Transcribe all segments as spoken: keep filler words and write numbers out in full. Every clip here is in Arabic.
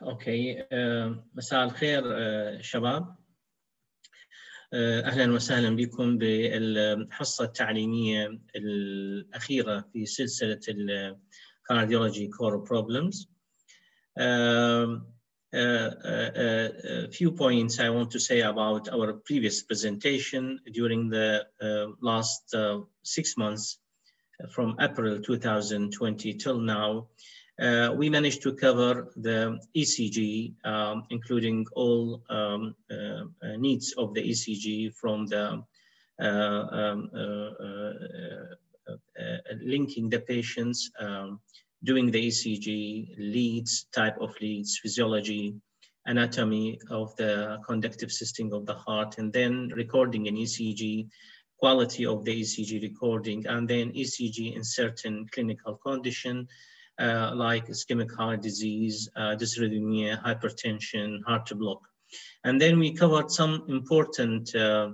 اوكي مساء الخير شباب. اهلا وسهلا بكم بالحصه التعليميه الاخيره في سلسله الكارديولوجي كور بروبلمز. A few points I want to say about our previous presentation during the uh, last uh, six months from April two thousand twenty till now. Uh, we managed to cover the E C G, um, including all um, uh, uh, needs of the E C G from the uh, um, uh, uh, uh, linking the patients, um, doing the E C G, leads, type of leads, physiology, anatomy of the conductive system of the heart, and then recording an E C G, quality of the E C G recording, and then E C G in certain clinical condition, uh, like ischemic heart disease, uh, dysrhythmia, hypertension, heart block. And then we covered some important uh,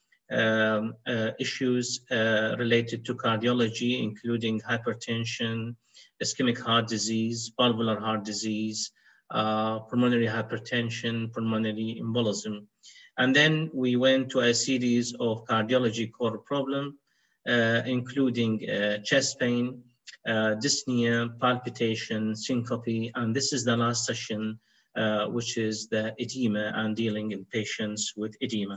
um, uh, issues uh, related to cardiology, including hypertension, ischemic heart disease, valvular heart disease, uh, pulmonary hypertension, pulmonary embolism. And then we went to a series of cardiology core problems, uh, including uh, chest pain, uh, dyspnea, palpitation, syncope, and this is the last session, uh, which is the edema and dealing in patients with edema.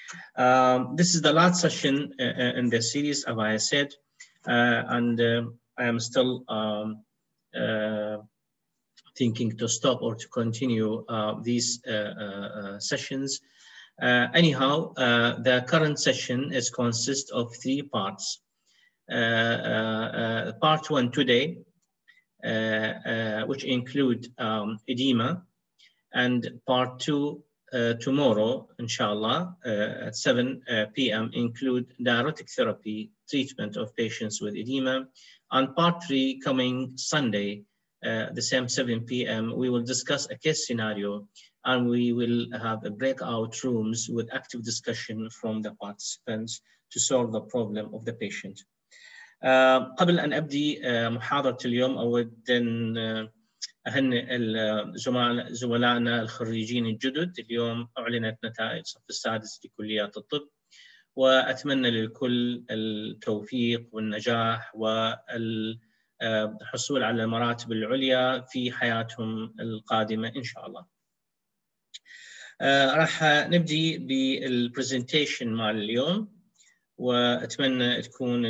Um, this is the last session uh, in the series, as I said, uh, and uh, I am still um, uh, thinking to stop or to continue uh, these uh, uh, sessions. Uh, anyhow, uh, the current session is consist of three parts. Uh, uh, uh, part one today, uh, uh, which include um, edema, and part two uh, tomorrow, inshallah, uh, at seven p m include diuretic therapy treatment of patients with edema, and part three coming Sunday, uh, the same seven p m we will discuss a case scenario, and we will have a breakout rooms with active discussion from the participants to solve the problem of the patient. Uh, قبل أن أبدي uh, محاضرة اليوم أود أن uh, أهنئ زملائنا الخريجين الجدد. اليوم أعلنت نتائج الصف السادس لكليات الطب، وأتمنى للكل التوفيق والنجاح والحصول على المراتب العليا في حياتهم القادمة إن شاء الله. راح نبدي بالبرزنتيشن مال اليوم، وأتمنى تكون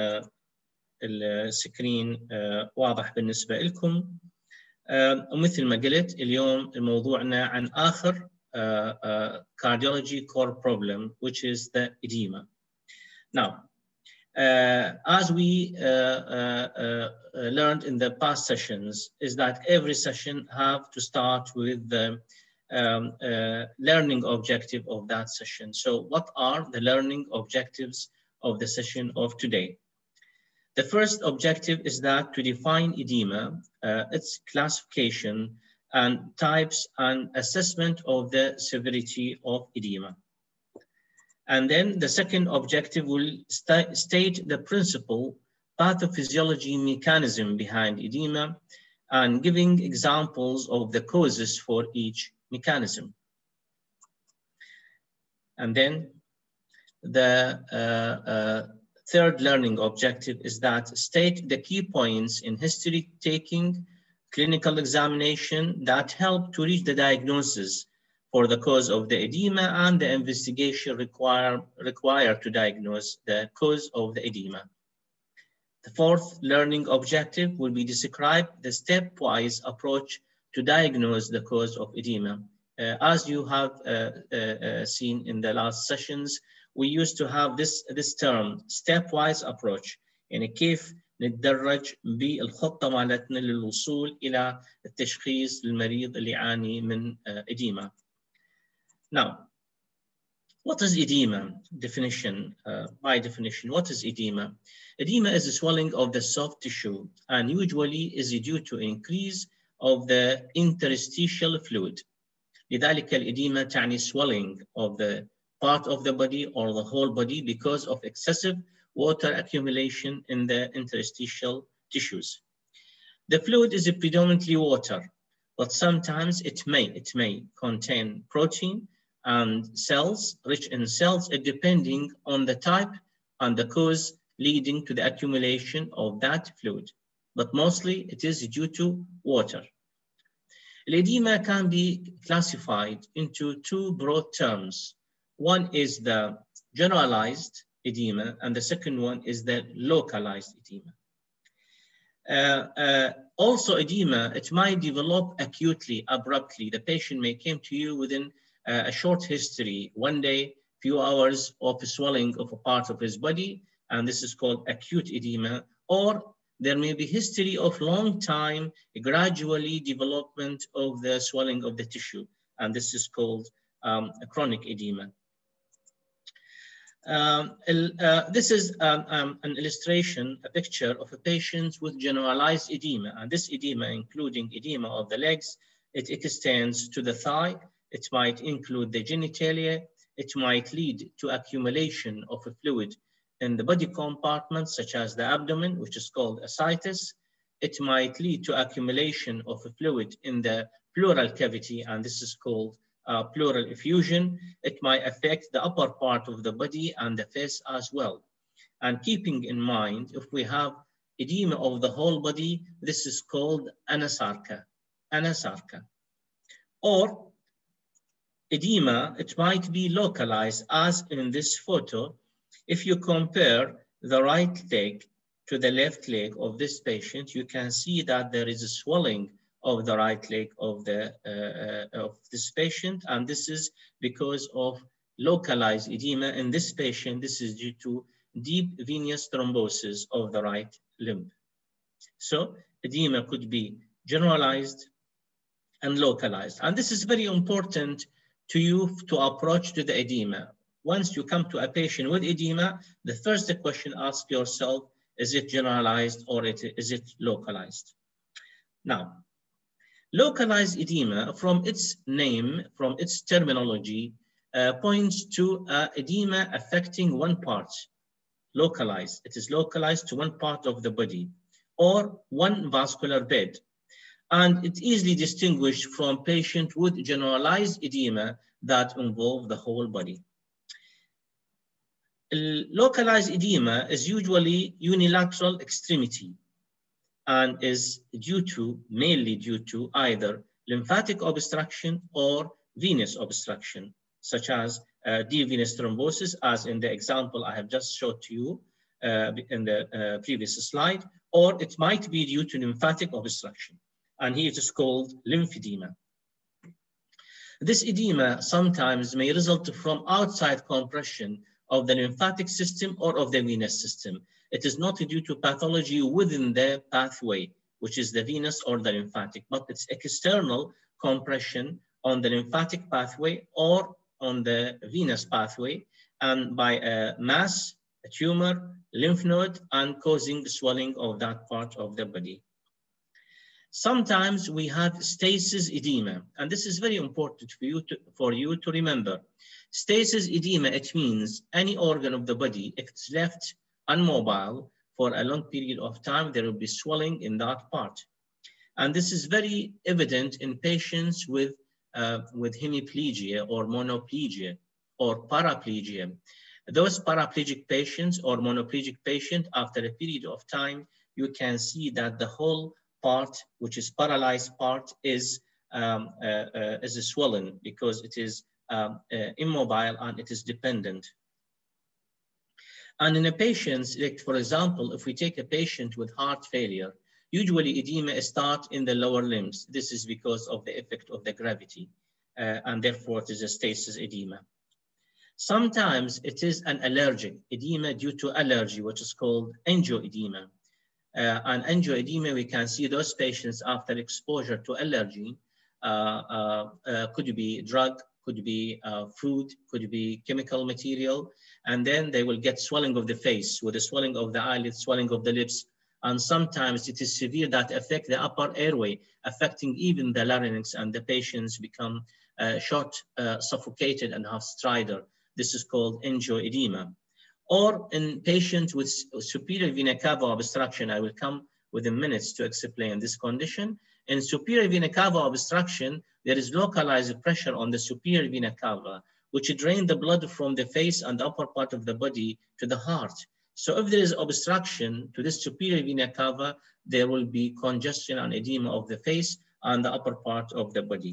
السكرين واضح بالنسبة لكم. ومثل ما قلت اليوم موضوعنا عن آخر cardiology core problem, which is the edema. Now, uh, as we uh, uh, uh, learned in the past sessions, is that every session have to start with the um, uh, learning objective of that session. So what are the learning objectives of the session of today? The first objective is that to define edema, uh, its classification and types and assessment of the severity of edema. And then the second objective will st state the principal pathophysiology mechanism behind edema and giving examples of the causes for each mechanism. And then the uh, uh, third learning objective is that state the key points in history taking, clinical examination that help to reach the diagnosis for the cause of the edema and the investigation require, required to diagnose the cause of the edema. The fourth learning objective will be describe the stepwise approach to diagnose the cause of edema. Uh, as you have uh, uh, uh, seen in the last sessions, we used to have this, this term, stepwise approach. يعني كيف نتدرج بالخطة مالتنا للوصول إلى التشخيص للمريض اللي يعاني من edema. Now, what is edema? Definition, uh, by definition, what is edema? Edema is a swelling of the soft tissue and usually is due to increase of the interstitial fluid. لذلك الإديمة تعني swelling of the part of the body or the whole body because of excessive water accumulation in the interstitial tissues. The fluid is predominantly water, but sometimes it may, it may contain protein and cells, rich in cells, depending on the type and the cause leading to the accumulation of that fluid. But mostly it is due to water. Edema can be classified into two broad terms. One is the generalized edema, and the second one is the localized edema. Uh, uh, also, edema, it might develop acutely, abruptly. The patient may come to you within uh, a short history, one day, few hours of swelling of a part of his body, and this is called acute edema. Or there may be history of long time, gradually development of the swelling of the tissue, and this is called um, a chronic edema. Um, uh, this is um, um, an illustration, a picture of a patient with generalized edema. And this edema, including edema of the legs, it extends to the thigh. It might include the genitalia. It might lead to accumulation of a fluid in the body compartments, such as the abdomen, which is called ascites. It might lead to accumulation of a fluid in the pleural cavity, and this is called Uh, pleural effusion. It might affect the upper part of the body and the face as well. And keeping in mind, if we have edema of the whole body, this is called anasarca, anasarca. Or edema, it might be localized, as in this photo. If you compare the right leg to the left leg of this patient, you can see that there is a swelling of the right leg of, the, uh, uh, of this patient, and this is because of localized edema. In this patient, this is due to deep venous thrombosis of the right limb. So edema could be generalized and localized. And this is very important to you to approach to the edema. Once you come to a patient with edema, the first question, ask yourself, is it generalized or it, is it localized? Now, localized edema, from its name, from its terminology, uh, points to uh, edema affecting one part, localized. It is localized to one part of the body or one vascular bed. And it's easily distinguished from patients with generalized edema that involve the whole body. Localized edema is usually unilateral extremity, and is due to, mainly due to either lymphatic obstruction or venous obstruction, such as uh, deep venous thrombosis, as in the example I have just showed to you uh, in the uh, previous slide, or it might be due to lymphatic obstruction, and here it is called lymphedema. This edema sometimes may result from outside compression of the lymphatic system or of the venous system. It is not due to pathology within the pathway, which is the venous or the lymphatic, but it's external compression on the lymphatic pathway or on the venous pathway, and by a mass, a tumor, lymph node, and causing swelling of that part of the body. Sometimes we have stasis edema, and this is very important for you to, for you to remember. Stasis edema, it means any organ of the body, if it's left unmobile for a long period of time, there will be swelling in that part. And this is very evident in patients with, uh, with hemiplegia or monoplegia or paraplegia. Those paraplegic patients or monoplegic patients, after a period of time, you can see that the whole part, which is paralyzed part, is, um, uh, uh, is swollen because it is um, uh, immobile and it is dependent. And in a patient, like for example, if we take a patient with heart failure, usually edema starts in the lower limbs. This is because of the effect of the gravity, uh, and therefore it is a stasis edema. Sometimes it is an allergic edema due to allergy, which is called angioedema. Uh, and angioedema, we can see those patients after exposure to allergy, uh, uh, uh, could be drug, could be uh, food, could be chemical material, and then they will get swelling of the face with the swelling of the eyelids, swelling of the lips, and sometimes it is severe that affect the upper airway, affecting even the larynx, and the patients become uh, short, uh, suffocated, and have stridor. This is called angioedema. Or in patients with superior vena cava obstruction, I will come within minutes to explain this condition. In superior vena cava obstruction, there is localized pressure on the superior vena cava, which drain the blood from the face and the upper part of the body to the heart. So if there is obstruction to this superior vena cava, there will be congestion and edema of the face and the upper part of the body.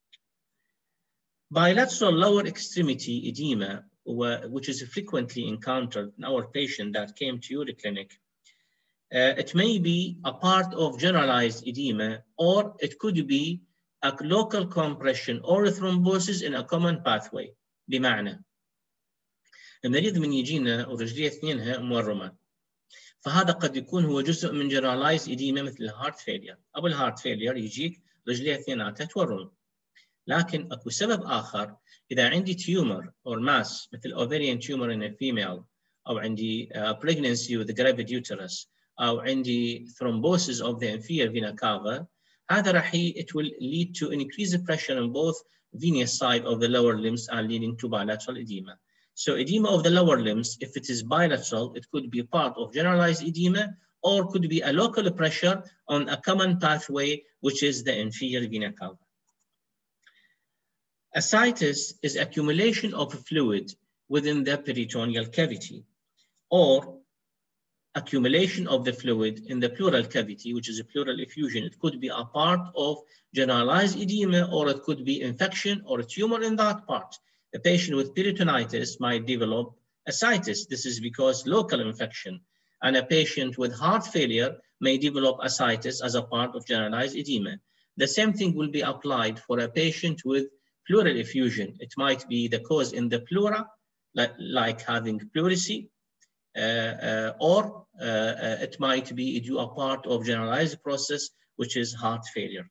Bilateral lower extremity edema, which is frequently encountered in our patient that came to your clinic, uh, it may be a part of generalized edema, or it could be a local compression or thrombosis in a common pathway. بمعنى المريض من يجينا ورجليه اثنينها مورمة، فهذا قد يكون هو جزء من generalized edema مثل الهارت فيلير. أو الهارت فيلير يجيك رجليه اثنيناتها تورم. لكن اكو سبب اخر، اذا عندي تيومر or mass مثل ovarian tumor in a female، او عندي uh, pregnancy with gravid uterus، او عندي thrombosis of the inferior vena cava، هذا راح it will lead to increased pressure on both venous side of the lower limbs and leading to bilateral edema. So edema of the lower limbs, if it is bilateral, it could be part of generalized edema or could be a local pressure on a common pathway, which is the inferior vena cava. Ascites is accumulation of fluid within the peritoneal cavity, or accumulation of the fluid in the pleural cavity, which is a pleural effusion. It could be a part of generalized edema, or it could be infection or a tumor in that part. A patient with peritonitis might develop ascites. This is because local infection. And a patient with heart failure may develop ascites as a part of generalized edema. The same thing will be applied for a patient with pleural effusion. It might be the cause in the pleura, like, like having pleurisy, uh, uh, or uh, uh, it might be due a part of generalized process, which is heart failure.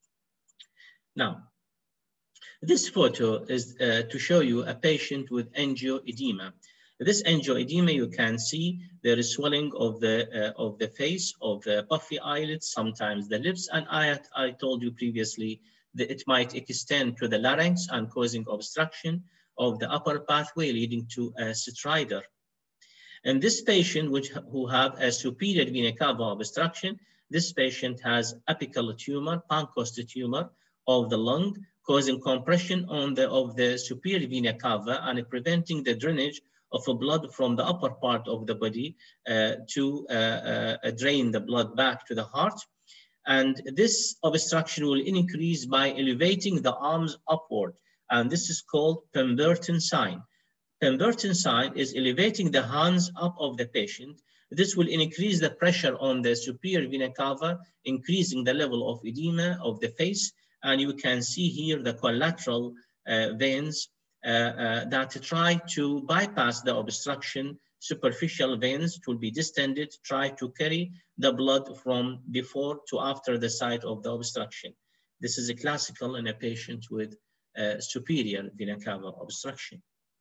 Now, this photo is uh, to show you a patient with angioedema. This angioedema, you can see there is swelling of the, uh, of the face, of the puffy eyelids, sometimes the lips, and I, I told you previously that it might extend to the larynx and causing obstruction of the upper pathway leading to a stridor. And this patient which, who have a superior vena cava obstruction, this patient has apical tumor, Pancoast tumor of the lung, causing compression on the, of the superior vena cava and preventing the drainage of blood from the upper part of the body uh, to uh, uh, drain the blood back to the heart. And this obstruction will increase by elevating the arms upward. And this is called Pemberton sign. Pemberton sign is elevating the hands up of the patient. This will increase the pressure on the superior vena cava, increasing the level of edema of the face. And you can see here the collateral uh, veins uh, uh, that try to bypass the obstruction. Superficial veins will be distended, try to carry the blood from before to after the site of the obstruction. This is a classical in a patient with uh, superior vena cava obstruction.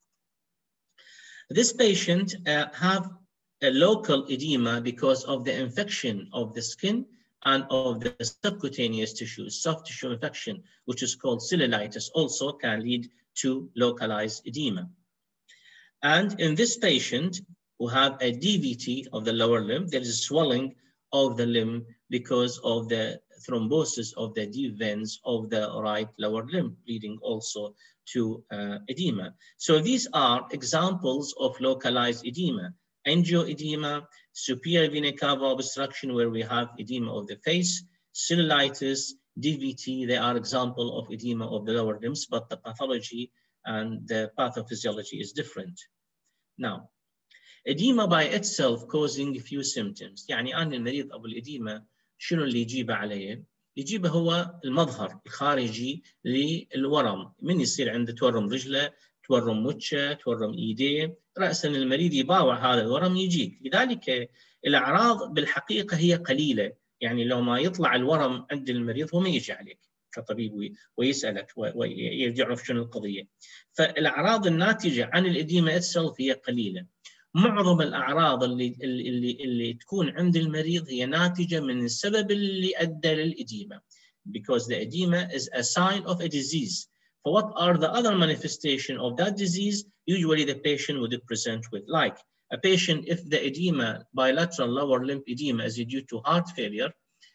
This patient uh, have a local edema because of the infection of the skin and of the subcutaneous tissues. Soft tissue infection, which is called cellulitis, also can lead to localized edema. And in this patient who have a D V T of the lower limb, there is swelling of the limb because of the thrombosis of the deep veins of the right lower limb, leading also to uh, edema. So these are examples of localized edema: angioedema, superior vena cava obstruction where we have edema of the face, cellulitis, D V T. They are example of edema of the lower limbs, but the pathology and the pathophysiology is different. Now, edema by itself causing few symptoms. يعني أنا المريض أبو الإديمة شنو اللي يجيبه عليه؟ يجيبه هو المظهر الخارجي للورم، من يصير عنده تورم رجله، تورم متشه، تورم إيديه، رأسا المريض يباوع هذا الورم يجيك. لذلك الأعراض بالحقيقة هي قليلة، يعني لو ما يطلع الورم عند المريض هو ما يجي عليك كطبيب ويسألك ويعرف شنو القضية. فالأعراض الناتجة عن الإديمة itself هي قليلة. معظم الأعراض اللي, اللي, اللي تكون عند المريض هي ناتجة من السبب اللي أدى للإديمة. Because the edema is a sign of a disease. For what are the other manifestations of that disease? Usually the patient would present with, like a patient, if the edema, bilateral lower limb edema is due to heart failure,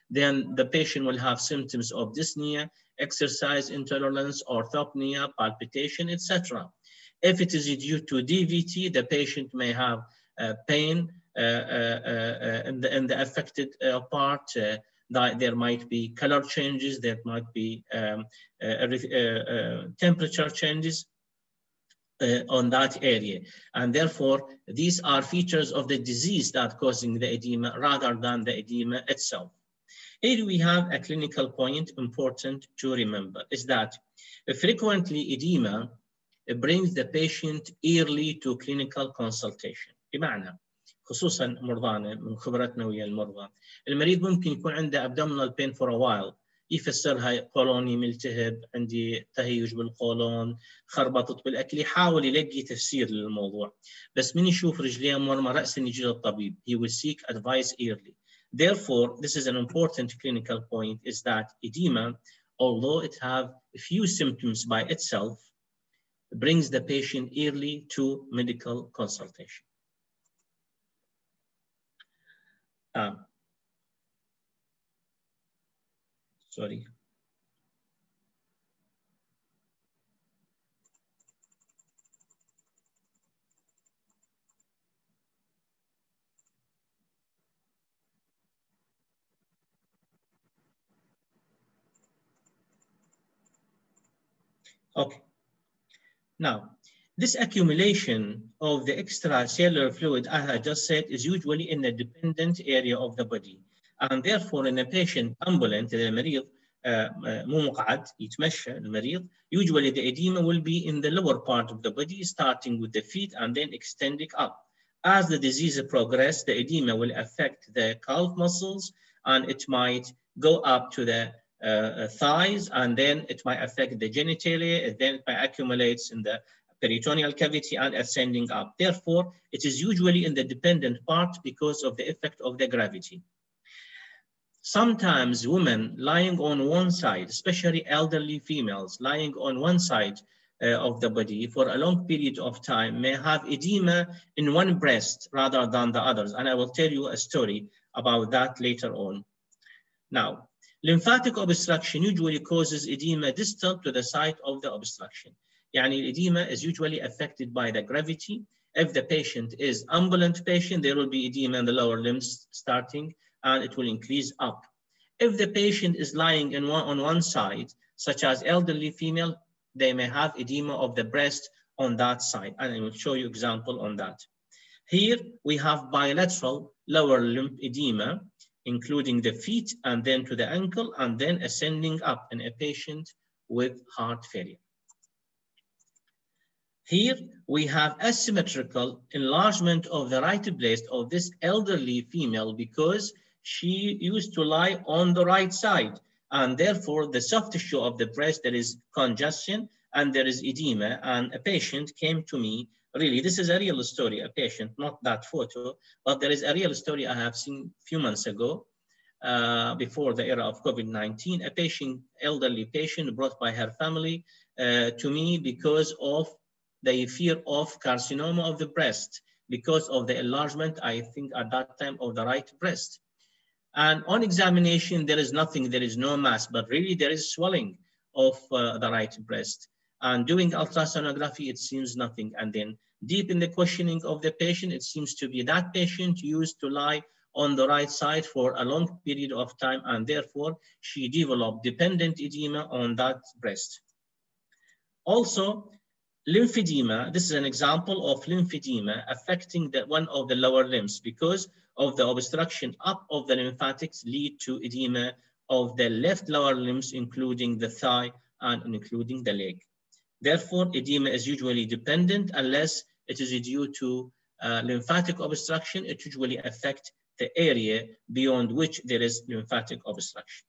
then the patient will have symptoms of dyspnea, exercise intolerance, orthopnea, palpitation, et cetera. If it is due to D V T, the patient may have uh, pain uh, uh, uh, in, the, in the affected uh, part. Uh, that there might be color changes, there might be um, uh, uh, uh, temperature changes uh, on that area. And therefore, these are features of the disease that causing the edema rather than the edema itself. Here we have a clinical point important to remember, is that frequently edema brings the patient early to clinical consultation. بمعنى خصوصا مرضانا من خبرتنا ويا المرضى، المريض ممكن يكون عنده abdominal pain for a while، يفسرها قولوني ملتهب، عندي تهيج بالقولون، خربطت بالاكل، يحاول يلاقي تفسير للموضوع، بس من يشوف رجليه مرمى راسا يجي للطبيب. He will seek advice early. Therefore, this is an important clinical point, is that edema, although it have a few symptoms by itself, brings the patient early to medical consultation. Uh, sorry. Okay. Now, this accumulation of the extracellular fluid, as I just said, is usually in the dependent area of the body. And therefore, in a patient ambulant, المريض مو مقعد يتمشى المريض, usually the edema will be in the lower part of the body, starting with the feet and then extending up. As the disease progresses, the edema will affect the calf muscles, and it might go up to the uh, thighs, and then it might affect the genitalia, and then it might accumulate in the peritoneal cavity and ascending up. Therefore, it is usually in the dependent part because of the effect of the gravity. Sometimes women lying on one side, especially elderly females lying on one side uh, of the body for a long period of time, may have edema in one breast rather than the others. And I will tell you a story about that later on. Now, lymphatic obstruction usually causes edema distal to the site of the obstruction. Yani edema is usually affected by the gravity. If the patient is ambulant patient, there will be edema in the lower limbs starting, and it will increase up. If the patient is lying in one, on one side, such as elderly female, they may have edema of the breast on that side. And I will show you example on that. Here we have bilateral lower limb edema, including the feet and then to the ankle, and then ascending up in a patient with heart failure. Here we have asymmetrical enlargement of the right breast of this elderly female because she used to lie on the right side, and therefore the soft tissue of the breast, there is congestion and there is edema. And a patient came to me, really, this is a real story, a patient, not that photo, but there is a real story I have seen a few months ago, uh, before the era of COVID nineteen, a patient, elderly patient brought by her family uh, to me because of the fear of carcinoma of the breast, because of the enlargement, I think at that time, of the right breast. And on examination, there is nothing, there is no mass, but really there is swelling of uh, the right breast. And doing ultrasonography, it seems nothing. And then deep in the questioning of the patient, it seems to be that patient used to lie on the right side for a long period of time, and therefore she developed dependent edema on that breast. Also, lymphedema, this is an example of lymphedema affecting the, one of the lower limbs because of the obstruction up of the lymphatics lead to edema of the left lower limbs, including the thigh and including the leg. Therefore, edema is usually dependent unless it is due to uh, lymphatic obstruction. It usually affects the area beyond which there is lymphatic obstruction.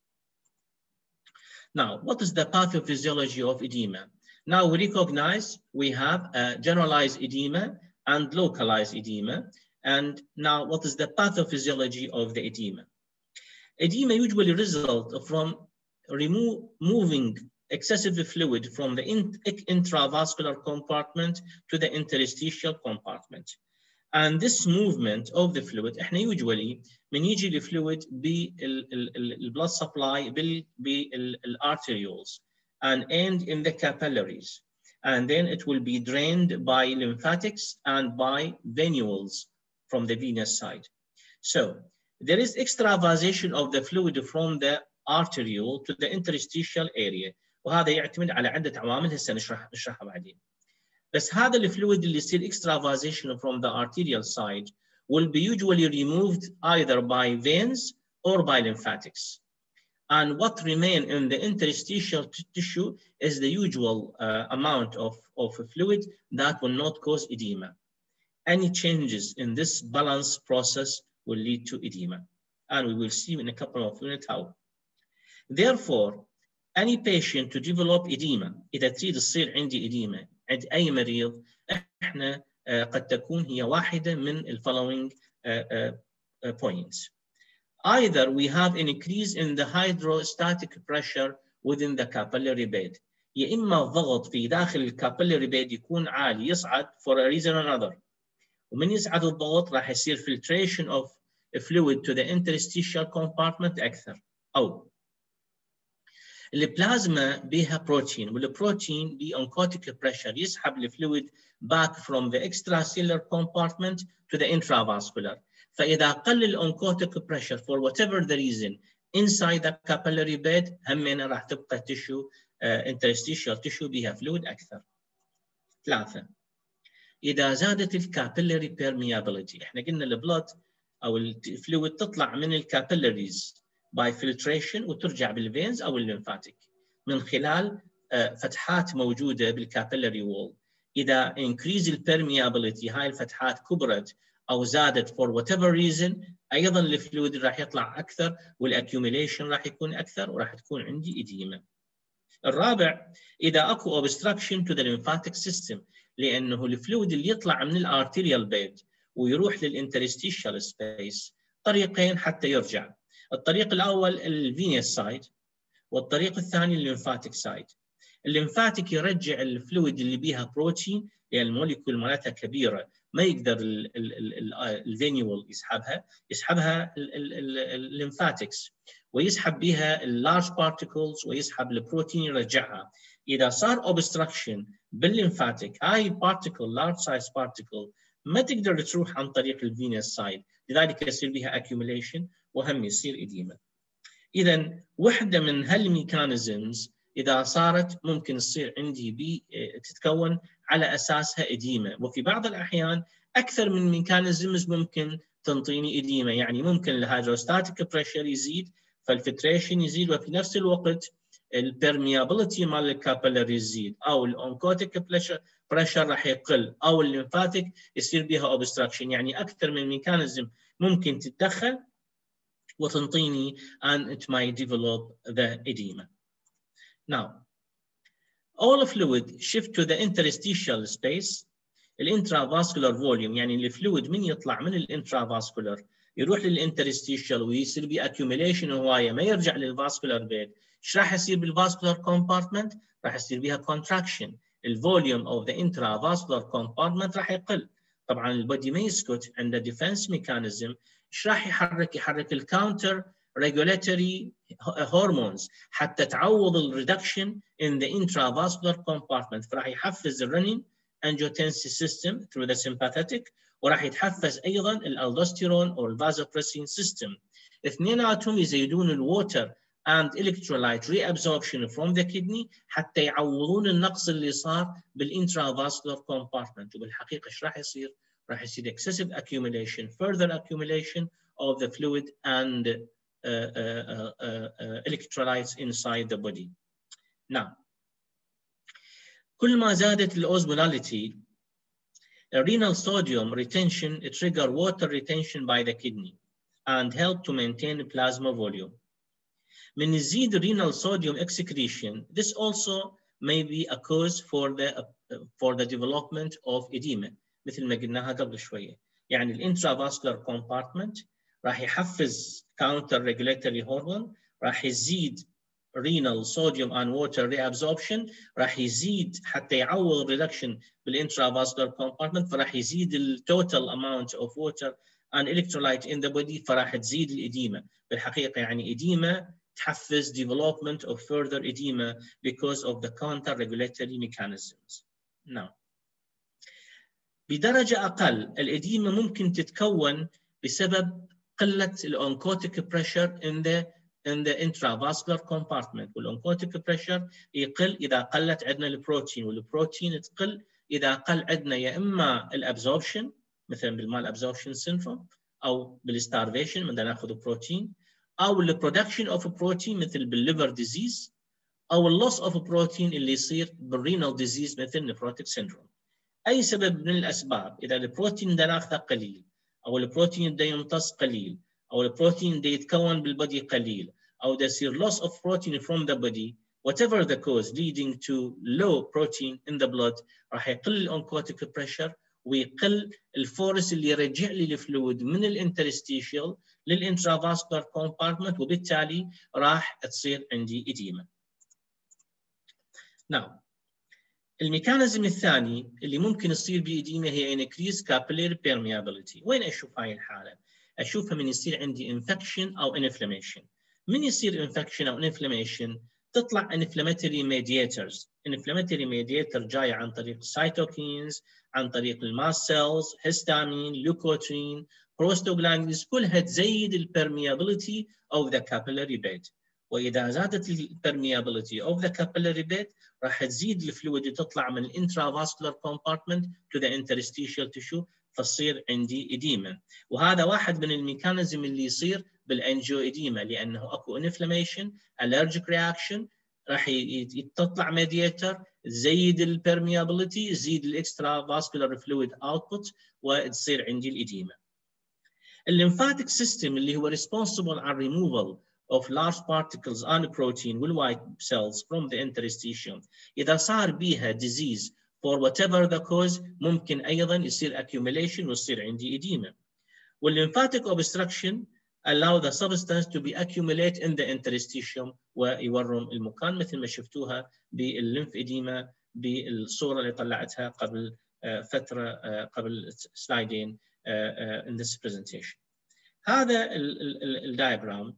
Now, what is the pathophysiology of edema? Now we recognize we have a generalized edema and localized edema. And now what is the pathophysiology of the edema? Edema usually results from removing excessive fluid from the intravascular compartment to the interstitial compartment. And this movement of the fluid احنا usually من يجي الفلويد بالبلد supply بالarterioles and end in the capillaries, and then it will be drained by lymphatics and by venules from the venous side. So there is extravasation of the fluid from the arteriole to the interstitial area، وهذا يعتمد على عدة عوامل هسه نشرح نشرحها بعدين. بس هذا الفلويد اللي يصير extravasation from the arterial side will be usually removed either by veins or by lymphatics. And what remain in the interstitial tissue is the usual uh, amount of, of fluid that will not cause edema. Any changes in this balance process will lead to edema. And we will see in a couple of minutes how. Therefore, any patient to develop edema، إذا تريد تصير عندي edema عند أي مريض، إحنا قد تكون هي واحدة من the following uh, uh, points. Either we have an increase in the hydrostatic pressure within the capillary bed. يا إما الضغط في داخل الكابيلاري بيد يكون عالي يصعد for a reason or another. ومن يصعد الضغط راح يصير filtration of fluid to the interstitial compartment أكثر. أو البلازما بها بروتين، والبروتين بأونكوتيك pressure يسحب الفلويد back from the extracellular compartment to the intravascular. فإذا قل الأونكوتيك pressure for whatever the reason inside the capillary bed، همنا راح تبقى tissue uh, interstitial tissue بها fluid أكثر. ثلاثة، إذا زادت الكابيلاري permeability، إحنا قلنا البلد أو الفلويد تطلع من الكابيلاريز by filtration وترجع بالفينز أو الليمفاتيك من خلال فتحات موجودة بالكابيلاري وول. إذا increase البرميابيليتي هاي الفتحات كبرت أو زادت for whatever reason، أيضا الفلويد راح يطلع أكثر والأكيوميليشن راح يكون أكثر وراح تكون عندي إديمة. الرابع، إذا أكو obstruction to the lymphatic system، لأنه الفلويد اللي يطلع من الارتيريال بيد ويروح للانترستيشال سبيس طريقين حتى يرجع. الطريق الأول الفينيس سايد، والطريق الثاني الليمفاتيك سايد. الليمفاتيك يرجع الفلويد اللي بيها بروتين لأن الموليكول مالتها كبيرة ما يقدر الفينيول يسحبها، يسحبها الليمفاتكس ويسحب بها اللارج بارتيكلز ويسحب البروتين يرجعها. إذا صار obstruction بالليمفاتيك هاي بارتيكل لارج سايز بارتيكل ما تقدر تروح عن طريق الفينيس سايد، لذلك يصير بها accumulation وهم يصير إديمة. إذا واحدة من هالميكانيزمز إذا صارت ممكن تصير عندي بي تتكون على أساسها إديمة، وفي بعض الأحيان أكثر من ميكانيزمز ممكن تنطيني إديمة. يعني ممكن الهيدروستاتيك بريشر يزيد فالفلتريشن يزيد، وفي نفس الوقت البرميابيليتي مال الكابيلاري يزيد، أو الأونكوتيك بريشر راح يقل، أو الليمفاتيك يصير بها اوبستراكشن. يعني أكثر من ميكانيزم ممكن تتدخل وتنطيني and it might develop the edema. Now, all fluid shift to the interstitial space. الانترافاسكولار فوليوم يعني الفلويد من يطلع من الانترافاسكولار يروح للانترستيشال ويصير بي accumulation هوايه ما يرجع للفاسكولار بيد. ايش راح يصير بالفاسكولار كومبارتمنت؟ راح يصير بها contraction. الفوليوم of the intravascular compartment راح يقل. طبعا البودي ما يسكت، عنده ديفنس ميكانيزم. ايش راح يحرك؟ يحرك الكاونتر regulatory hormones حتى تعوض الريدكشن in the intravascular compartment، فراح يحفز الرنين angiotensin system through the sympathetic، وراح يتحفز ايضا الالدوستيرون او الفازوبريسين system. اثنيناتهم يزيدون الووتر and electrolyte reabsorption from the kidney حتى يعوضون النقص اللي صار بالintravascular compartment. وبالحقيقه ايش راح يصير؟ راح يصير excessive accumulation, further accumulation of the fluid and uh, uh, uh, uh, electrolytes inside the body. Now, كل ما زادت الأوزمولاليتي renal sodium retention trigger water retention by the kidney and help to maintain plasma volume. من يزيد renal sodium excretion, this also may be a cause for the uh, for the development of edema مثل ما قلناها قبل شوية. يعني الانترافاسكولار compartment راح يحفز counter regulatory hormone، راح يزيد renal sodium and water reabsorption راح يزيد حتى يعوض reduction بالintravascular compartment، فراح يزيد ال total amount of water and electrolyte in the body، فراح تزيد الإديمة. بالحقيقة يعني إديمة تحفز development of further edema because of the counter-regulatory mechanisms. Now, بدرجة أقل الإديمة ممكن تتكون بسبب قلة الأونكوتيك pressure in the in the intravascular compartment. والأونكوتيك pressure يقل إذا قلت عندنا البروتين، والبروتين تقل إذا قل عندنا يا إما الابزوربشن مثلا بالمال ابزوربشن سيندروم أو بالستارفيشن بدنا ناخذ بروتين، أو البرودكشن أوف بروتين مثل بالليفر ديزيز، أو اللوس أوف بروتين اللي يصير بالرينال ديزيز مثل نفروتيك سيندروم. أي سبب من الأسباب إذا البروتين بدنا ناخذه قليل، أو البروتين بده يمتص قليل، أو البروتين بده يتكون بالبدي قليل، أو بده يصير loss of protein from the body, whatever the cause leading to low protein in the blood، راح يقل الأونكوتيك pressure ويقل الفورس اللي يرجع لي الفلويد من الانترستيشيال للانترافاسكولار كومبارتمنت، وبالتالي راح تصير عندي إديمة. Now, الميكانيزم الثاني اللي ممكن يصير بإديمة هي increased capillary permeability. وين أشوف هاي الحالة؟ أشوفها من يصير عندي infection أو inflammation. من يصير infection أو inflammation تطلع inflammatory mediators. inflammatory mediator جاي عن طريق cytokines، عن طريق الماست سيلز، هيستامين، ليوكوترين، prostaglandins، كلها تزيد ال permeability of the capillary bed. وإذا زادت ال permeability of the capillary bed راح تزيد الفلويد تطلع من الانترافاسكولار compartment to the interstitial tissue، فتصير عندي إديمة. وهذا واحد من الميكانيزم اللي يصير بالانجيو إديمة، لأنه أكو inflammation، allergic reaction، راح تطلع mediator تزيد ال permeability، تزيد الاكسترا فاسكولار فلويد output، وتصير عندي الإديمة. الليمفاتيك سيستم اللي هو responsible عن removal of large particles and protein والwhite cells from the interstitium، إذا صار بيها disease for whatever the cause ممكن أيضا يصير accumulation ويصير عندي إديمة. والlymphatic obstruction allow the substance to be accumulate in the interstitium ويورم المكان، مثل ما شفتوها بالليمف إديمة بالصورة اللي طلعتها قبل فترة قبل سلايدين in this presentation. هذا الدايجرام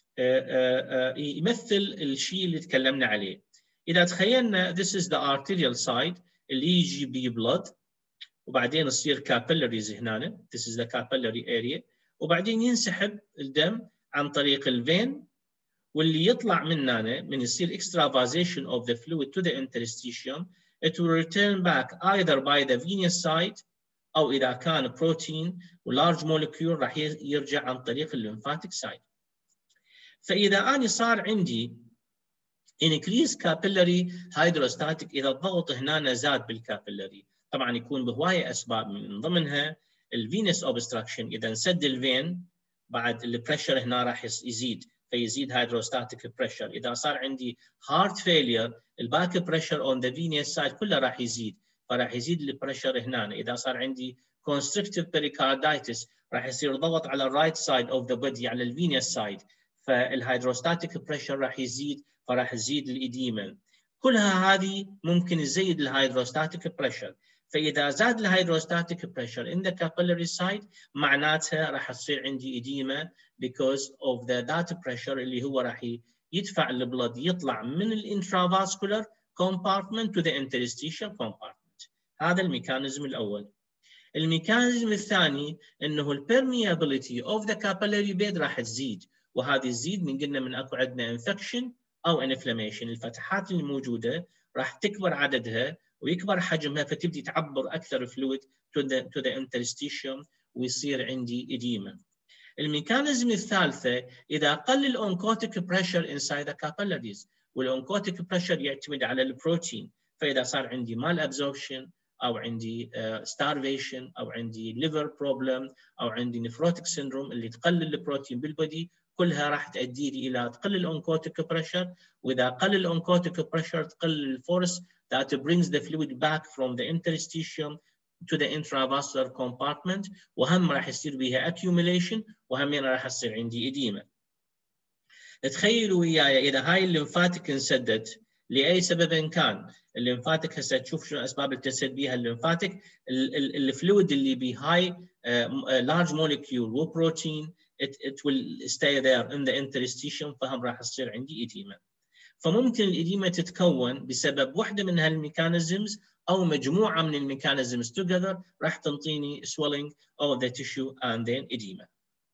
يمثل الشيء اللي تكلمنا عليه. إذا تخيلنا this is the arterial side اللي يجي بي blood، وبعدين يصير capillaries هنا، this is the capillary area، وبعدين ينسحب الدم عن طريق الفين، واللي يطلع من هنا من يصير extravasation of the fluid to the interstitium، it will return back either by the venous side أو إذا كان بروتين و large molecule راح يرجع عن طريق الليمفاتيك side. فإذا أنا صار عندي increase capillary hydrostatic، إذا الضغط هنا زاد بالكابيلاري، طبعا يكون بهواية أسباب من ضمنها الفينس obstruction، إذا انسد الفين بعد البريشر هنا راح يزيد فيزيد hydrostatic pressure. إذا صار عندي heart failure الباك pressure on the venous side كله راح يزيد، فراح يزيد البريشر هنا. إذا صار عندي constrictive pericarditis راح يصير ضغط على الرايت سايد اوف ذا بودي على الفينيوس سايد، فالهيدروستاتيك بريشر راح يزيد فراح يزيد الإديمة. كلها هذه ممكن يزيد الهيدروستاتيك بريشر. فإذا زاد الهيدروستاتيك بريشر in the capillary side معناتها راح تصير عندي إديمة because of the that pressure اللي هو راح يدفع البلد يطلع من الانترافاسكولار compartment to the interstitial compartment. هذا الميكانيزم الأول. الميكانيزم الثاني انه البرميابيليتي اوف ذا كابيلاري بيد راح تزيد، وهذه تزيد من قلنا من اكو عندنا انفكشن او انفلاميشن، الفتحات الموجوده راح تكبر عددها ويكبر حجمها فتبدي تعبر اكثر فلويد تو ذا تو ذا انترستيشيوم ويصير عندي اديما. الميكانيزم الثالثه اذا قل الاونكوتيك بريشر انسايد ذا كابيلاريز، والاونكوتيك بريشر يعتمد على البروتين، فاذا صار عندي مال ابزوربشن أو عندي starvation أو عندي liver problem أو عندي nephrotic syndrome اللي تقلل البروتين بالبدي، كلها راح تؤدي لي إلى تقلل الأونكوتيك pressure، وإذا قلل الأونكوتيك pressure تقلل الفورس that brings the fluid back from the interstitium to the intravascular compartment، وهم راح يصير بها accumulation وهم راح يصير عندي إديمة. تخيلوا وياي إذا هاي الليمفاتيك انسدت لأي سبب كان، الليمفاتيك هسه تشوف شنو أسباب اللي تنسد بيها الليمفاتيك، الفلويد اللي بهاي large molecule وبروتين it, it will stay there in the interstitium، فهم راح تصير عندي إديمة. فممكن الإديمة تتكون بسبب واحدة من هالميكانيزمز أو مجموعة من الميكانيزمز together راح تنطيني swelling of the tissue and then edema.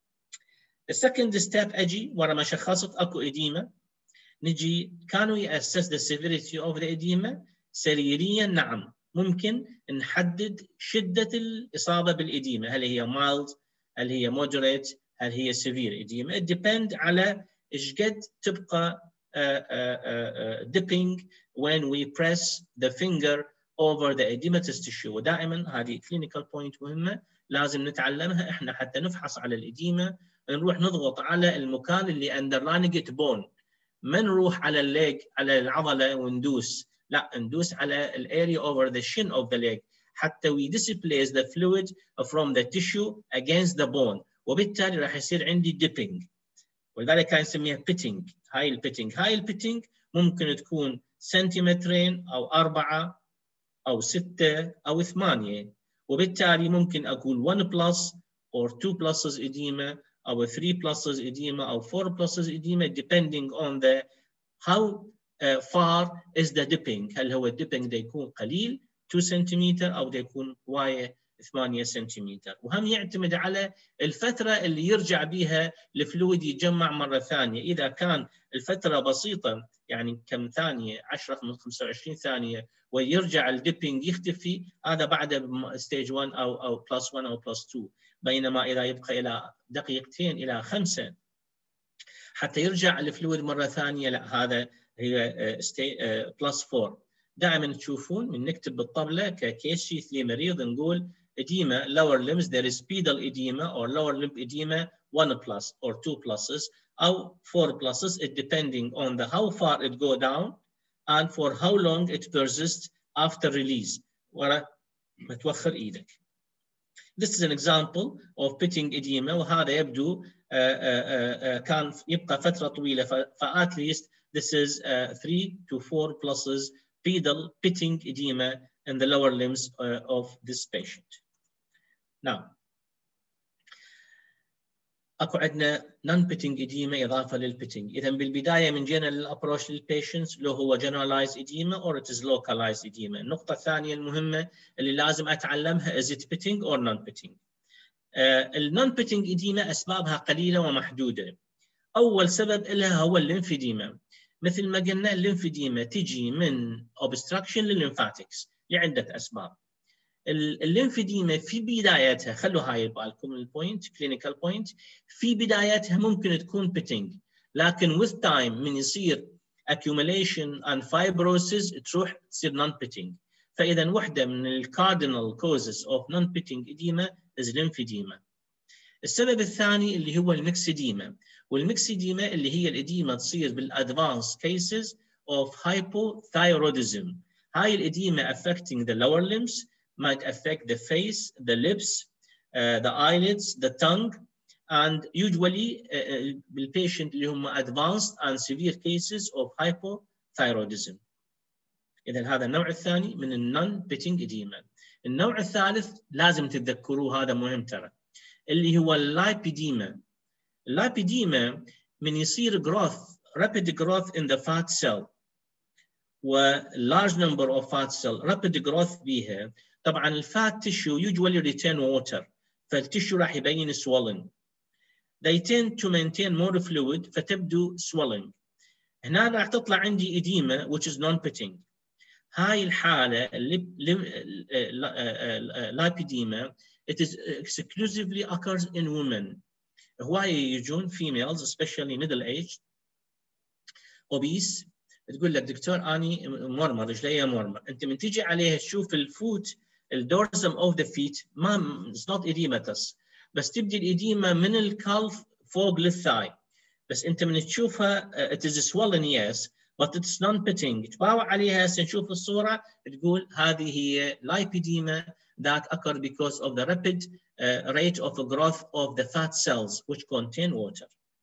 The second step أجي ورا ما شخصت أكو إديمة، نجي can we assess the severity of the edema؟ سريريا نعم، ممكن نحدد شدة الإصابة بالإديمة، هل هي mild، هل هي moderate، هل هي severe edema. It depends على إيش قد تبقى Uh, uh, uh, dipping when we press the finger over the edematous tissue. ودائما هذه clinical point مهمة لازم نتعلمها احنا حتى نفحص على الإديمة، نروح نضغط على المكان اللي underlying it bone، ما نروح على الليج على العضلة وندوس، لا ندوس على الاريا over the shin of the leg حتى we displace the fluid from the tissue against the bone، وبالتالي راح يصير عندي dipping، ولذلك كان نسميها pitting. هاي البيتنج هاي البيتنج ممكن تكون سنتيمترين أو أربعة أو ستة أو ثمانية، وبالتالي ممكن أقول one plus or two pluses edema أو three pluses edema أو four pluses edema depending on the how uh, far is the dipping. هل هو الديبنج ده يكون قليل two سنتيمتر أو ده يكون هواية ثمانية سنتيمتر، وهم يعتمد على الفترة اللي يرجع بها الفلويد يتجمع مرة ثانية. إذا كان الفترة بسيطة يعني كم ثانية عشرة من خمسة وعشرين ثانية ويرجع الديبينج يختفي، هذا بعد ستيج واحد أو أو بلس واحد أو بلس اثنين، بينما إذا يبقى إلى دقيقتين إلى خمسة حتى يرجع الفلويد مرة ثانية، لا هذا هي بلس أربعة. دائما تشوفون من نكتب بالطبلة ككيس شيث لمريض نقول edema lower limbs there is pedal edema or lower limb edema one plus or two pluses or four pluses, it depending on the how far it go down and for how long it persists after release. ورا ما توخر ايدك. This is an example of pitting edema، وهذا يبدو uh, uh, uh, كان يبقى فترة طويلة، ف at least this is uh, three to four pluses pedal pitting edema in the lower limbs uh, of this patient. Now, اكو عندنا non-pitting edema اضافه للpitting. اذا بالبدايه من جينا للابروش للبيشنتس لو هو generalized edema or it is localized edema. النقطه الثانيه المهمه اللي لازم اتعلمها is it pitting or non-pitting. النون-pitting edema اسبابها قليله ومحدوده. اول سبب لها هو الليمفيديما. مثل ما قلنا الليمفيديما تجي من obstruction للليمفاتكس لعده اسباب. الليمفيديما في بدايتها، خلوا هاي بالكم البوينت كلينيكال بوينت، في بدايتها ممكن تكون بيتنج، لكن with time من يصير accumulation and fibrosis تروح تصير non pitting. فاذا واحده من الكاردينال causes of non pitting edema is lymphedema. السبب الثاني اللي هو الميكسيديما، والميكسيديما اللي هي الاديمه تصير بالادفانس cases of hypothyroidism. هاي الاديمه affecting the lower limbs might affect the face, the lips, uh, the eyelids, the tongue, and usually uh, uh, patient اللي هم advanced and severe cases of hypothyroidism. إذا هذا النوع الثاني من النون-pitting edema. النوع الثالث لازم تتذكروه، هذا مهم ترى، اللي هو اللايبيديما. اللايبيديما من يصير growth, rapid growth in the fat cell و large number of fat cell rapid growth بيها. طبعا الفات تيشو usually retain water، فالتيشو راح يبين swelling. They tend to maintain more fluid فتبدو swelling. هنا راح تطلع عندي edema which is non-pitting. هاي الحالة lipedema it is exclusively occurs in women. هواية يجون females especially middle age obese، تقول لك دكتور اني مرمر رجلي مرمر، انت من تيجي عليها تشوف الفوت الدورسم اوف ذا فيت ما it's not edematous، بس تبدي الاديمه من الكالف فوق للثاي، بس انت من تشوفها uh, it is swollen yes but it's non-pitting. تباوع عليها هسه نشوف الصوره تقول هذه هي lipedema that occur because of the rapid uh, rate of growth of the fat cells which contain water.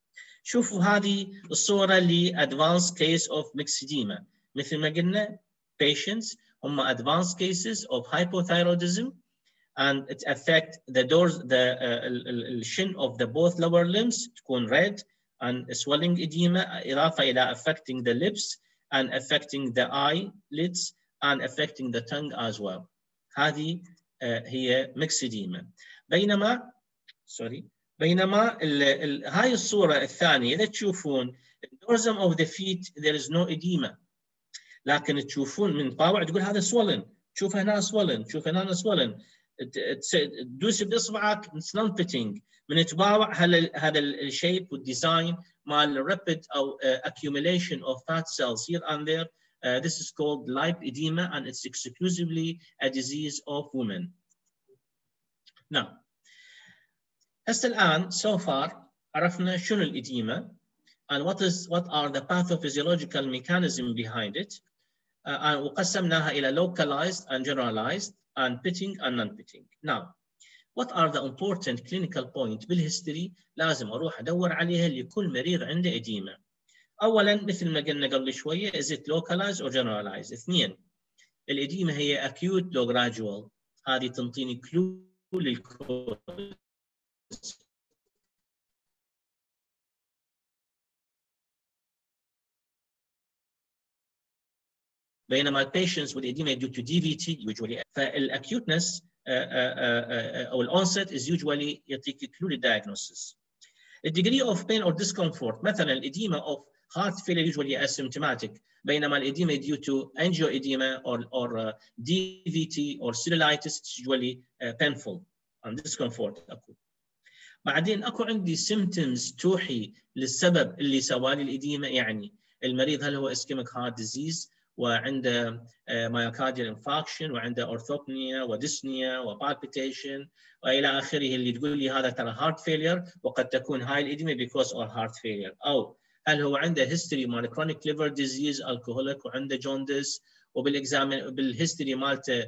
شوفوا هذه الصورة ل advanced case of myxedema. مثل ما قلنا patients هم advanced cases of hypothyroidism and it affect the doors, the uh, shin of the both lower limbs تكون red and swelling edema إضافة إلى affecting the lips and affecting the eyelids and affecting the tongue as well. هذه uh, هي myxedema. بينما sorry بينما ال ال هاي الصورة الثانية إذا تشوفون dorsum of the feet there is no edema لكن تشوفون من طاوع تقول هذا swollen تشوف هنا swollen تشوف هنا swollen تدوس باصبعك it's non fitting من تباوع هذا الشيب والديزاين مال rapid او uh, accumulation of fat cells here and there uh, this is called lipedema and it's exclusively a disease of women. Now هسه الآن so far عرفنا شنو الإديمة and what is what are the pathophysiological mechanism behind it uh, and وقسمناها إلى localized and generalized and pitting and non-pitting. Now what are the important clinical point بالهيستوري لازم أروح أدور عليها لكل مريض عنده إديمة. أولاً مثل ما قلنا قبل شوية is it localized or generalized. اثنين الإديمة هي acute low gradual هذه تنطيني كلو للكوز. بينما patients with edema due to D V T usually فالacuteness uh, uh, uh, أو الonset is usually يعطيك clue للdiagnosis. The degree of pain or discomfort مثلا الإديمة of heart failure usually asymptomatic بينما الإديمة due to angioedema or, or uh, D V T or cellulitis is usually uh, painful and discomfort أكو. بعدين أكو عندي symptoms توحي للسبب اللي سوالي الإديمة يعني المريض هل هو ischemic heart disease وعنده مايوكارديال انفاكشن وعنده اورثوبنيا وديسنيا وبالبيتيشن والى اخره اللي تقول لي هذا ترى هارت فيلير وقد تكون هاي الاديمه بيكوز اور هارت فيلير او هل هو عنده هيستوري مال كرونيك ليفر ديزيز الكحوليك وعنده جوندس وبالاكزامن بالهيستوري مالته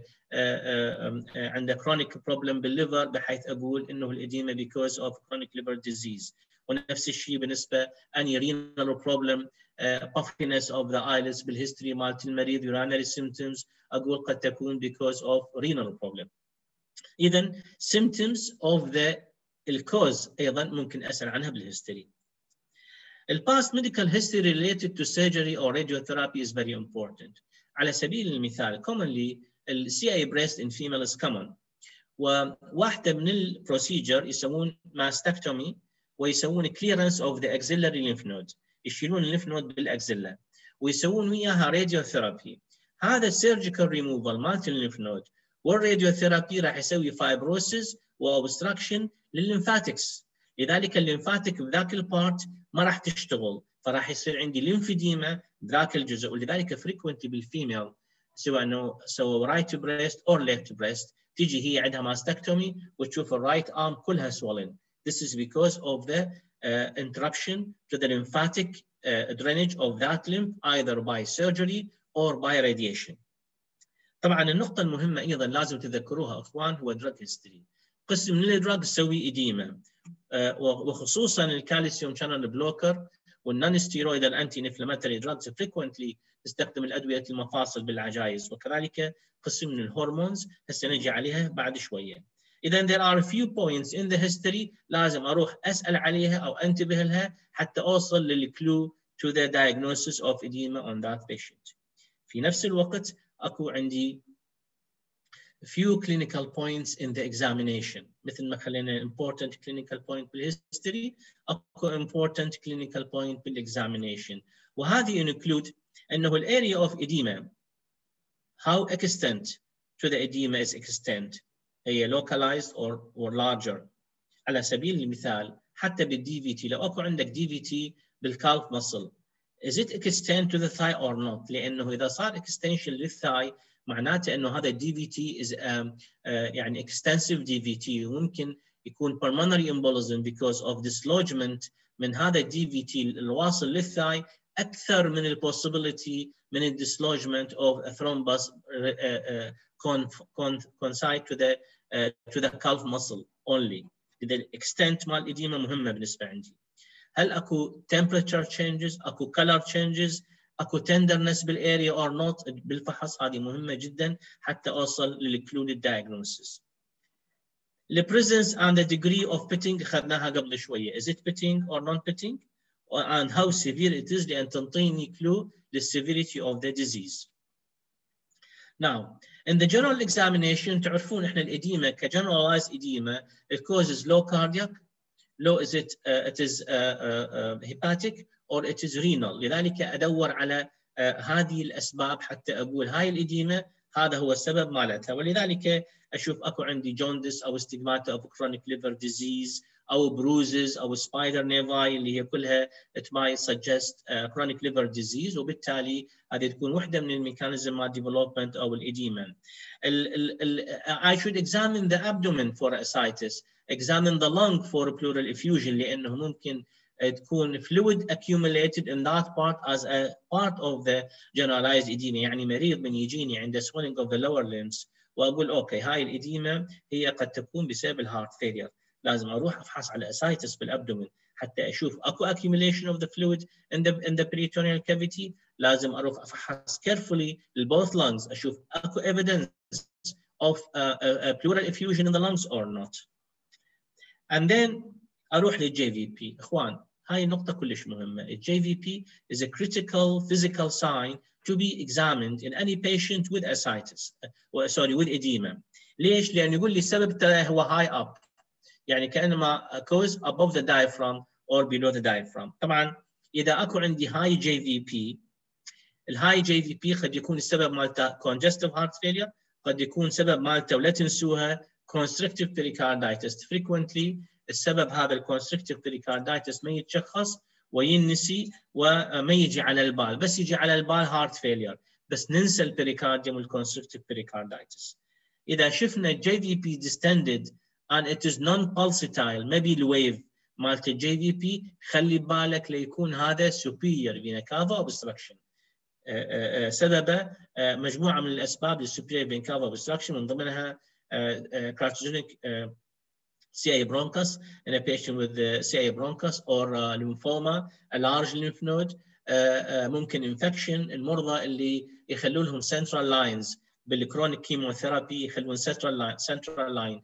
عنده كرونيك بروبلم بالليفر بحيث اقول انه الاديمه بيكوز اوف كرونيك ليفر ديزيز. ونفس الشيء بالنسبه اني رينال بروبلم Uh, puffiness of the eyelids بالhistory مالت المريض urinary symptoms أقول قد تكون because of renal problem. إذن symptoms of the الcause أيضا ممكن أسأل عنها بالhistory. The past medical history related to surgery or radiotherapy is very important. على سبيل المثال commonly ال C I breast in female is common. وواحدة من البروسيجر يسوون mastectomy ويسوون clearance of the axillary lymph node. يشيلون الليمف نود بالاكزيلا ويسوون وياها راديو ثيرابي. هذا السيرجيكال ريموفال مالت الليمف نود والراديو ثيرابي راح يسوي فايبروسيس واوبستراكشن للليمفاتكس لذلك الليمفاتيك بذاك البارت ما راح تشتغل فراح يصير عندي ليمفيديما بذاك الجزء ولذلك فريكوينتلي بالفيميل سواء انه سووا رايت بريست او ليفت بريست تيجي هي عندها ماستكتومي وتشوف الرايت ارم كلها swollen. This is because of the Uh, interruption to the lymphatic uh, drainage of that lymph either by surgery or by radiation. طبعا النقطة المهمة أيضا لازم تذكروها أخوان هو drug history. قسم من الدراج تسوي إديمة uh, وخصوصا الكالسيوم شانل بلوكر والنون ستيرويدال انتي انفلاماتوري دراجز frequently تستخدم الأدوية المفاصل بالعجائز وكذلك قسم من الهرمونز هسه نجي عليها بعد شوية. إذا there are a few points in the history لازم أروح أسأل عليها أو أنتبه لها حتى أوصل للكلو to the diagnosis of edema on that patient. في نفس الوقت أكو عندي few clinical points in the examination مثل ما خلينا important clinical point بالhistory أكو important clinical point بالexamination وهذه include أنه ال area of edema how extent to the edema is extent هي localized or or larger. على سبيل المثال حتى بالدي في تي لو اكو عندك دي في تي بالكالف muscle is it extend to the thigh or not لانه اذا صار extension للثاي معناته انه هذا الدي في تي is um, uh, يعني extensive دي في تي وممكن يكون pulmonary embolism because of dislodgement من هذا الدي في تي الواصل للثاي اكثر من البوسيبيليتي من الديسلوجمنت of a thrombus uh, uh, coincide to the uh, to the calf muscle only. إذا extent مال إديمة مهمة بالنسبة عندي. هل أكو temperature changes، أكو color changes، أكو tenderness بالarea or not بالفحص. هذه مهمة جدا حتى أوصل للcluded diagnosis. The presence and the degree of pitting خدناها قبل شوية. Is it pitting or non-pitting? And how severe it is لأن تنطيني clue the severity of the disease. Now, in the general examination تعرفون إحنا الإديمة كgeneralized edema it causes low cardiac, low is it uh, it is uh, uh, uh, hepatic or it is renal. لذلك أدور على uh, هذه الأسباب حتى أقول هاي الإديمة هذا هو السبب مالتها. ولذلك أشوف أكو عندي جوندس أو stigmata of chronic liver disease أو bruises أو spider nevi اللي هي كلها it might suggest uh, chronic liver disease. وبالتالي هذه تكون واحدة من الميكانيزم مال development أو الإديمة. I should examine the abdomen for ascites, examine the lung for pleural effusion لأنه ممكن تكون fluid accumulated in that part as a part of the generalized edema. يعني مريض من يجيني عنده swelling of the lower limbs وأقول أوكي هاي الإديمة هي قد تكون بسبب الهارت failure. لازم أروح أفحص على ascites بالأبدومن حتى أشوف أكو accumulation of the fluid in the in the peritoneal cavity. لازم أروح أفحص carefully both lungs أشوف أكو evidence of uh, a, a pleural effusion in the lungs or not. And then أروح للجي في بي. إخوان هاي النقطة كلش مهمة. الجي في بي is a critical physical sign to be examined in any patient with ascites, uh, sorry with edema. ليش؟ لأن يقول لي السبب ترى هو high up. يعني كأنما cause above the diaphragm or below the diaphragm. طبعا إذا أكو عندي high جي في بي الهاي جي في بي قد يكون السبب مالته congestive heart failure، قد يكون سبب مالته ولا تنسوها constrictive pericarditis. frequently السبب هذا الconstrictive pericarditis ما يتشخص وينسي وما يجي على البال، بس يجي على البال heart failure بس ننسى البريكارديوم والconstrictive pericarditis. إذا شفنا جي في بي distended and it is non-pulsatile ما بي الويف مالت الجي في بي خلي بالك ليكون هذا superior vena cava obstruction. سببه مجموعة من الأسباب للسوبيريور فين كافا اوبستراكشن من ضمنها carcinogenic سي إيه bronchus in a patient with سي إيه bronchus or lymphoma, a large lymph node. ممكن infection المرضى اللي يخلون لهم central lines بالكرونيك كيموثيرابي يخلون central line central line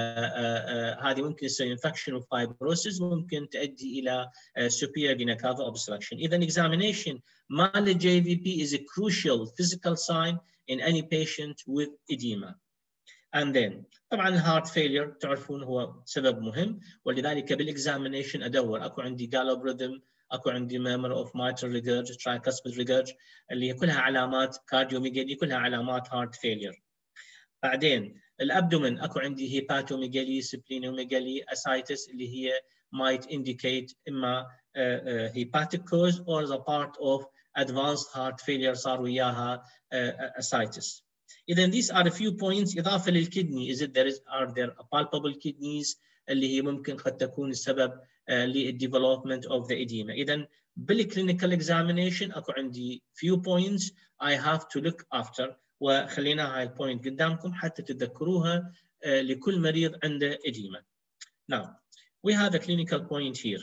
هذه ممكن يصير infection و fibrosis ممكن تؤدي إلى superior vena cava obstruction. إذا examination مال الجي في بي is a crucial physical sign in any patient with edema. And then طبعا heart failure تعرفون هو سبب مهم ولذلك بالexamination أدور أكو عندي gallop rhythm أكو عندي murmur of mitral regurg, tricuspid regurg اللي هي كلها علامات cardiomegaly كلها علامات heart failure. بعدين الأبدومن أكو عندي hepatomegaly, splenomegaly, ascites اللي هي might indicate إما uh, uh, hepatic cause or the part of advanced heart failure صار وياها uh, ascites. إذن these are a few points. إضافة للكدني is it there is are there palpable kidneys اللي هي ممكن قد تكون السبب uh, للdevelopment of the edema. إذن بالclinical examination أكو عندي few points I have to look after وخلينا هاي البوينت قدامكم حتى تتذكروها uh, لكل مريض عنده edema. Now we have a clinical point here.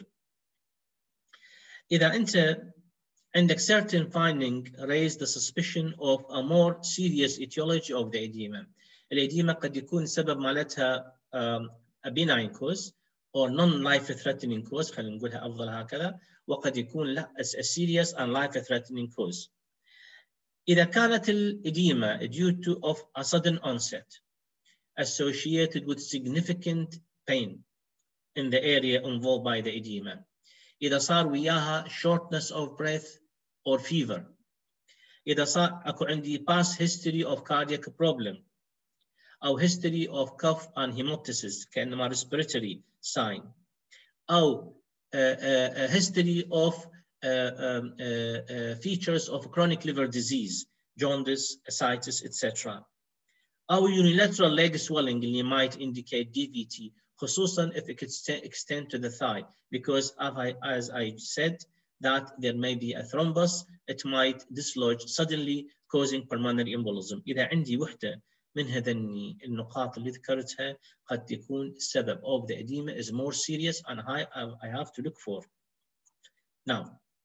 إذا أنت عندك certain finding raise the suspicion of a more serious etiology of the edema. الإديمة قد يكون سبب مالتها um, a benign cause or non-life threatening cause خلينا نقولها أفضل هكذا وقد يكون لا a serious and life threatening cause. إذا كانت الإديمة due to of a sudden onset associated with significant pain in the area involved by the edema. إذا صار وياها shortness of breath or fever. إذا صار أكو عندي past history of cardiac problem أو history of cough and hemoptysis كأنما respiratory sign أو uh, uh, history of uh, um, uh, uh, features of chronic liver disease, jaundice, ascites, et cetera. أو unilateral leg swelling اللي might indicate D V T خصوصا if it could extend to the thigh because as I said that there may be a thrombus, it might dislodge suddenly causing pulmonary embolism. إذا عندي وحدة من هذني النقاط اللي ذكرتها قد يكون السبب of the edema is more serious and I, I have to look for. Now,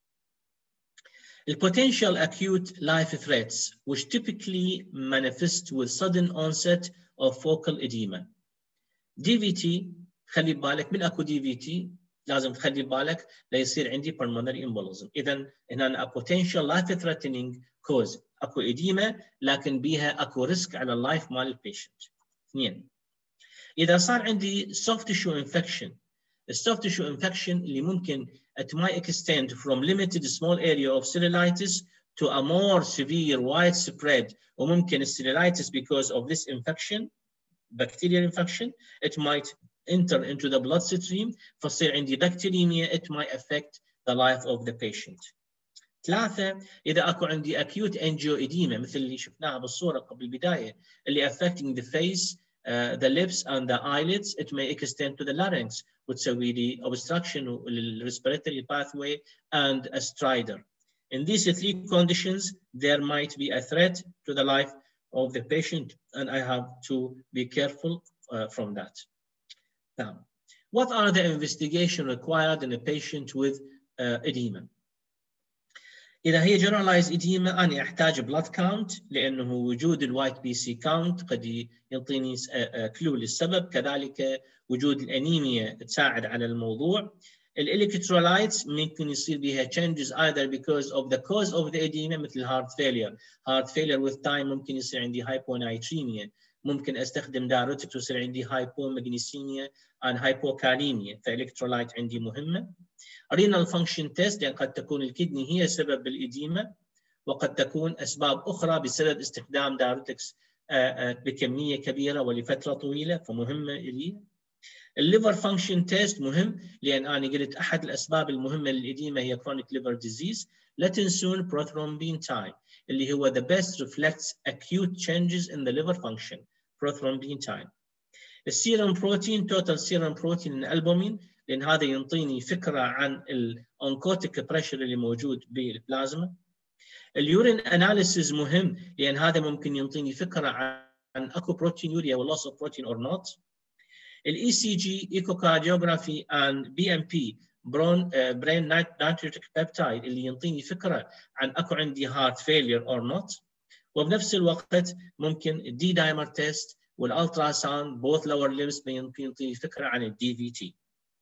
the potential acute life threats, which typically manifest with sudden onset of focal edema. دي في تي خلي بالك من اكو دي في تي لازم تخلي بالك لا يصير عندي pulmonary embolism. اذا هنا a potential life threatening cause اكو edema لكن بيها اكو ريسك على اللايف مال البيشنت. اثنين، اذا صار عندي soft tissue infection، السوفت tissue infection اللي ممكن it might extend from limited small area of cellulitis to a more severe widespread، وممكن cellulitis because of this infection bacterial infection it might enter into the bloodstream فتصير عندي bacteremia it might affect the life of the patient. ثلاثة، إذا أكو عندي acute angioedema مثل اللي شفناها بالصورة قبل البداية اللي affecting the face uh, the lips and the eyelids it may extend to the larynx وتسوي لي obstruction لل respiratory pathway and a stridor. In these three conditions there might be a threat to the life of the patient and I have to be careful uh, from that. Now, what are the investigations required in a patient with uh, edema? إذا هي generalized edema أنا أحتاج blood count لأنه وجود الوايت بي سي count قد يعطيني كلو للسبب، كذلك وجود الأنيميا تساعد على الموضوع. الإلكترولايتس ممكن يصير بها changes either because of the cause of the edema مثل heart failure. heart failure with time ممكن يصير عندي hyponatremia، ممكن أستخدم diuretic ويصير عندي hypomagnesemia and hypokalemia، فإلكترولايت عندي مهمة. renal function test لأن قد تكون الكدني هي سبب الإديمة وقد تكون أسباب أخرى بسبب استخدام دايوريتكس بكمية كبيرة ولفترة طويلة فمهمة إلي. الليفر فانكشن تيست مهم لأن أنا قلت أحد الأسباب المهمة للإديمة هي chronic liver disease. لا تنسون prothrombin time اللي هو the best reflects acute changes in the liver function prothrombin time. السيرم بروتين total serum protein الألبومين لأن هذا ينطيني فكرة عن الأونكوتيك بريشر اللي موجود بالبلازما. اليورين أناليسيز مهم لأن هذا ممكن ينطيني فكرة عن أكو بروتين يوريا و loss of protein or not. ال E C G, echocardiography and B M P brain natriuretic peptide اللي ينطيني فكرة عن أكو عندي heart failure or not. وبنفس الوقت ممكن D dimer test والالتراساوند both lower limbs ممكن ينطيني فكرة عن ال D V T.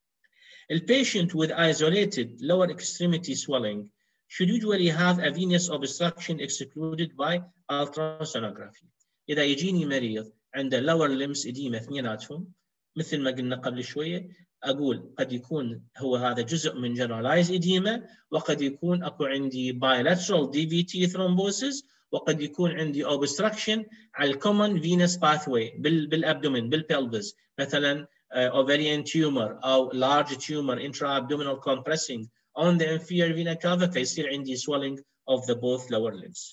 A patient with isolated lower extremity swelling should usually have a venous obstruction excluded by ultrasonography. إذا يجيني مريض عنده lower limbs edema اثنيناتهم مثل ما قلنا قبل شوية أقول قد يكون هو هذا جزء من generalized edema وقد يكون أكو عندي bilateral D V T thrombosis وقد يكون عندي obstruction على common venous pathway بال بالابدومين بالبلفس مثلا uh, ovarian tumor أو large tumor intra-abdominal compressing on the inferior vena cava فيصير عندي swelling of the both lower limbs.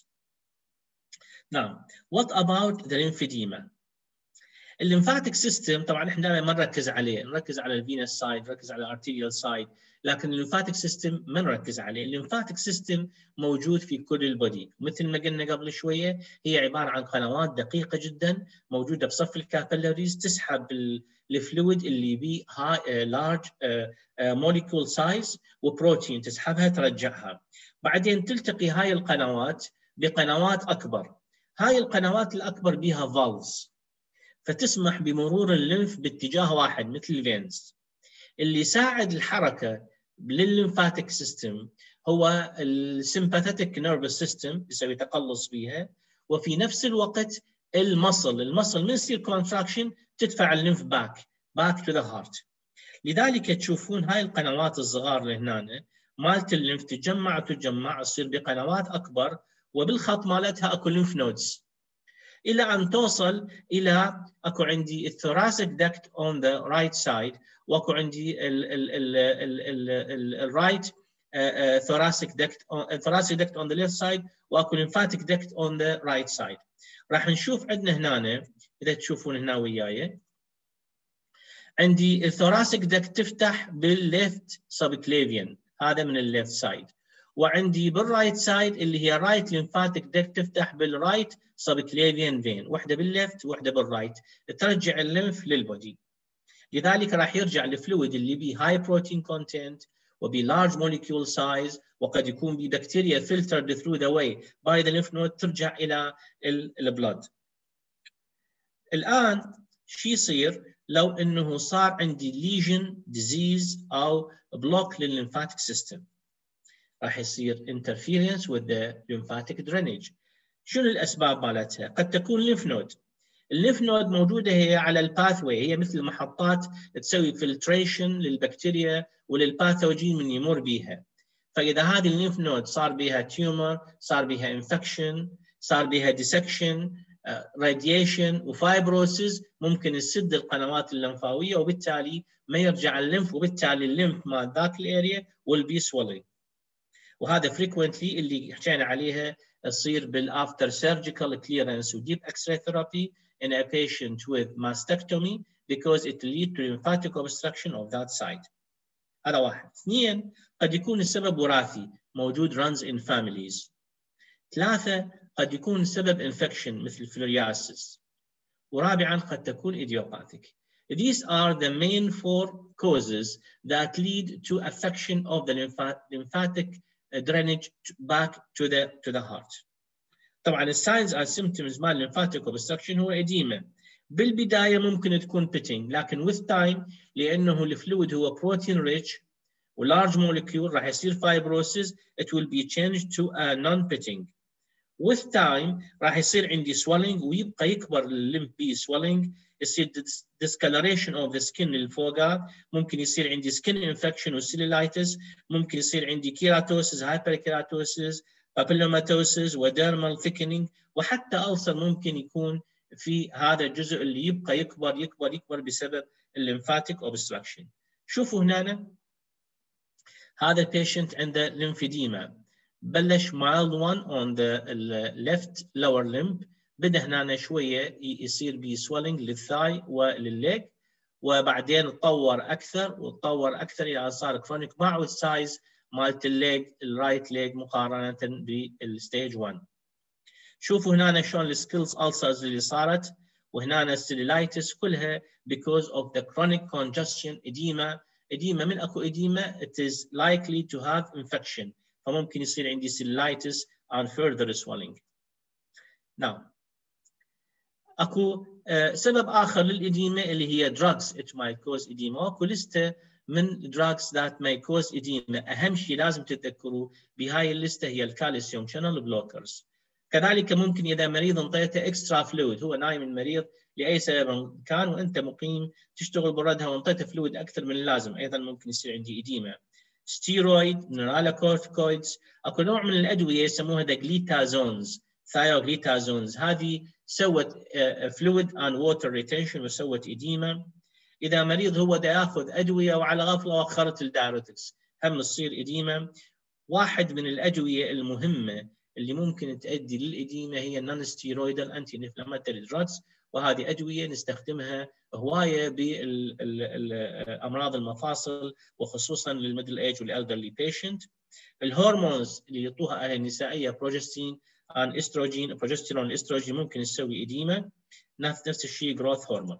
Now, what about the lymphedema? الليمفاتيك سيستم طبعا احنا دائما ما نركز عليه، نركز على الفينس سايد، نركز على الارتيريال سايد، لكن الليمفاتيك سيستم ما نركز عليه. الليمفاتيك سيستم موجود في كل البودي، مثل ما قلنا قبل شويه هي عباره عن قنوات دقيقه جدا موجوده بصف الكابيلاريز تسحب الفلويد اللي بيه هاي لارج موليكول سايز وبروتين تسحبها ترجعها. بعدين تلتقي هاي القنوات بقنوات اكبر. هاي القنوات الاكبر بها فالفز فتسمح بمرور الليمف باتجاه واحد مثل الفينز. اللي يساعد الحركه للليمفاتيك سيستم هو السمباثيتيك نيرفس سيستم يسوي تقلص بيها، وفي نفس الوقت المصل المصل من يصير كونتراكشن تدفع الليمف باك باك تو ذا هارت. لذلك تشوفون هاي القنوات الصغار اللي هنا مالت الليمف تتجمع وتتجمع تصير بقنوات اكبر وبالخط مالتها اكو lymph nodes إلى أن توصل إلى أكو عندي الثوراسيك دكت on the right side وأكو عندي ال ال ال ال ال right thoracic duct thoracic duct on the left side وأكو lymphatic duct on the right side. راح نشوف عندنا هنا إذا تشوفون هنا وياي عندي الثوراسيك دكت تفتح بالليفت سبكليفيان هذا من الليفت سايد، وعندي بالرايت سايد اللي هي رايت ليمفاتيك دكت تفتح بالرايت سبكليفيان فين، واحده بالليفت واحده بالرايت ترجع الليمف للبودي. لذلك راح يرجع الفلويد اللي بيه هاي بروتين كونتنت وب large molecule size، وقد يكون ببكتيريا filtered through the way by the lymph node ترجع إلى البلد. الآن شو يصير لو إنه صار عندي lesion disease أو block للليمفاتيك system؟ راح يصير interference with the lymphatic drainage. شنو الأسباب مالتها؟ قد تكون lymph node. الليمف نود موجودة هي على الباثوي، هي مثل محطات تسوي فلتريشن للبكتيريا وللباثوجين من يمر بيها. فإذا هذه الليمف نود صار بها تيومر، صار بها انفكشن، صار بها ديسكشن، راديشن وفايبروسيس، ممكن يسد القنوات اللمفاوية وبالتالي ما يرجع الليمف، وبالتالي الليمف مال ذاك الاريا will be swelling. وهذا frequently اللي حكينا عليها تصير بالافتر سيرجيكال كليرنس وديب اكس-راي ثيرابي in a patient with mastectomy because it lead to lymphatic obstruction of that site. هذا واحد. اثنين، قد يكون السبب وراثي موجود runs in families. ثلاثة، قد يكون سبب infection مثل فلورياسيس. ورابعا قد تكون idiopathic. These are the main four causes that lead to affection of the lymphatic drainage back to the to the heart. طبعا الساينز and symptoms مال lymphatic obstruction هو edema. بالبداية ممكن تكون pitting، لكن with time لأنه الفلويد هو protein rich و large molecule راح يصير fibrosis، it will be changed to a non-pitting. With time راح يصير عندي swelling ويبقى يكبر الليمف بي swelling، يصير discoloration of the skin اللي فوقها، ممكن يصير عندي skin infection وcellulitis، ممكن يصير عندي keratosis hyperkeratosis papillomatosis وديرمال thickening، وحتى ألسر ممكن يكون في هذا الجزء اللي يبقى يكبر يكبر يكبر بسبب الليمفاتيك obstruction. شوفوا هنا هذا البيشنت عنده lymphedema، بلش mild one on the left lower limb، بدأ هنا شوية يصير بي swelling للثاي وللليج، وبعدين تطور أكثر وتطور أكثر إلى صار chronic مع السايز مالت الليج الرايت ليج مقارنة بالستيج واحد. شوفوا هنا شلون السكيلز ulcers اللي صارت، وهنا السيلولايتس كلها because of the chronic congestion edema. edema من اكو edema it is likely to have infection، فممكن يصير عندي cellulitis and further swelling. Now اكو uh, سبب اخر للإديمة اللي هي drugs it might cause edema. اكو لسته من drugs that may cause edema. اهم شيء لازم تتذكروا بهاي اللسته هي الكالسيوم channel blockers. كذلك ممكن اذا مريض انطيته اكسترا فلويد، هو نايم المريض لاي سبب كان وانت مقيم تشتغل بردها وانطيته فلويد اكثر من اللازم، ايضا ممكن يصير عندي إديمة. ستيرويد، نورالكورتيكويدز، اكو نوع من الادويه يسموها جليتازونز، ثايوغليتازونز، هذه سوت فلويد اند ووتر ريتنشن وسوت إديمة. اذا مريض هو دا ياخذ ادويه وعلى غفله واخرت الدايوريتكس هم تصير إديمة. واحد من الادويه المهمه اللي ممكن تؤدي للإديمة هي النون ستيرويدال انتي انفلاماتوري دراجز، وهذه ادويه نستخدمها هوايه بالامراض المفاصل وخصوصا للميدل ايج والالدرلي بيشنت. الهرمونز اللي يعطوها اهل النسائيه بروجستين ان استروجين، بروجستيرون الاستروجين ممكن يسوي إديمة، نفس الشيء جروث هرمون.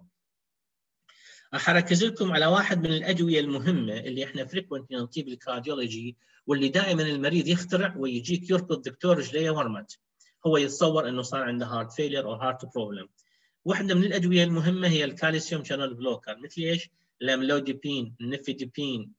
راح اركز لكم على واحد من الادويه المهمه اللي احنا فريكوينتلي نعطيه بالكارديولوجي، واللي دائما المريض يخترع ويجيك يركض دكتور رجليه ورمت، هو يتصور انه صار عنده هارت فيلير او هارت بروبلم. واحده من الادويه المهمه هي الكالسيوم شانل بلوكر، مثل ايش؟ الاملوديبين، النيفيديبين،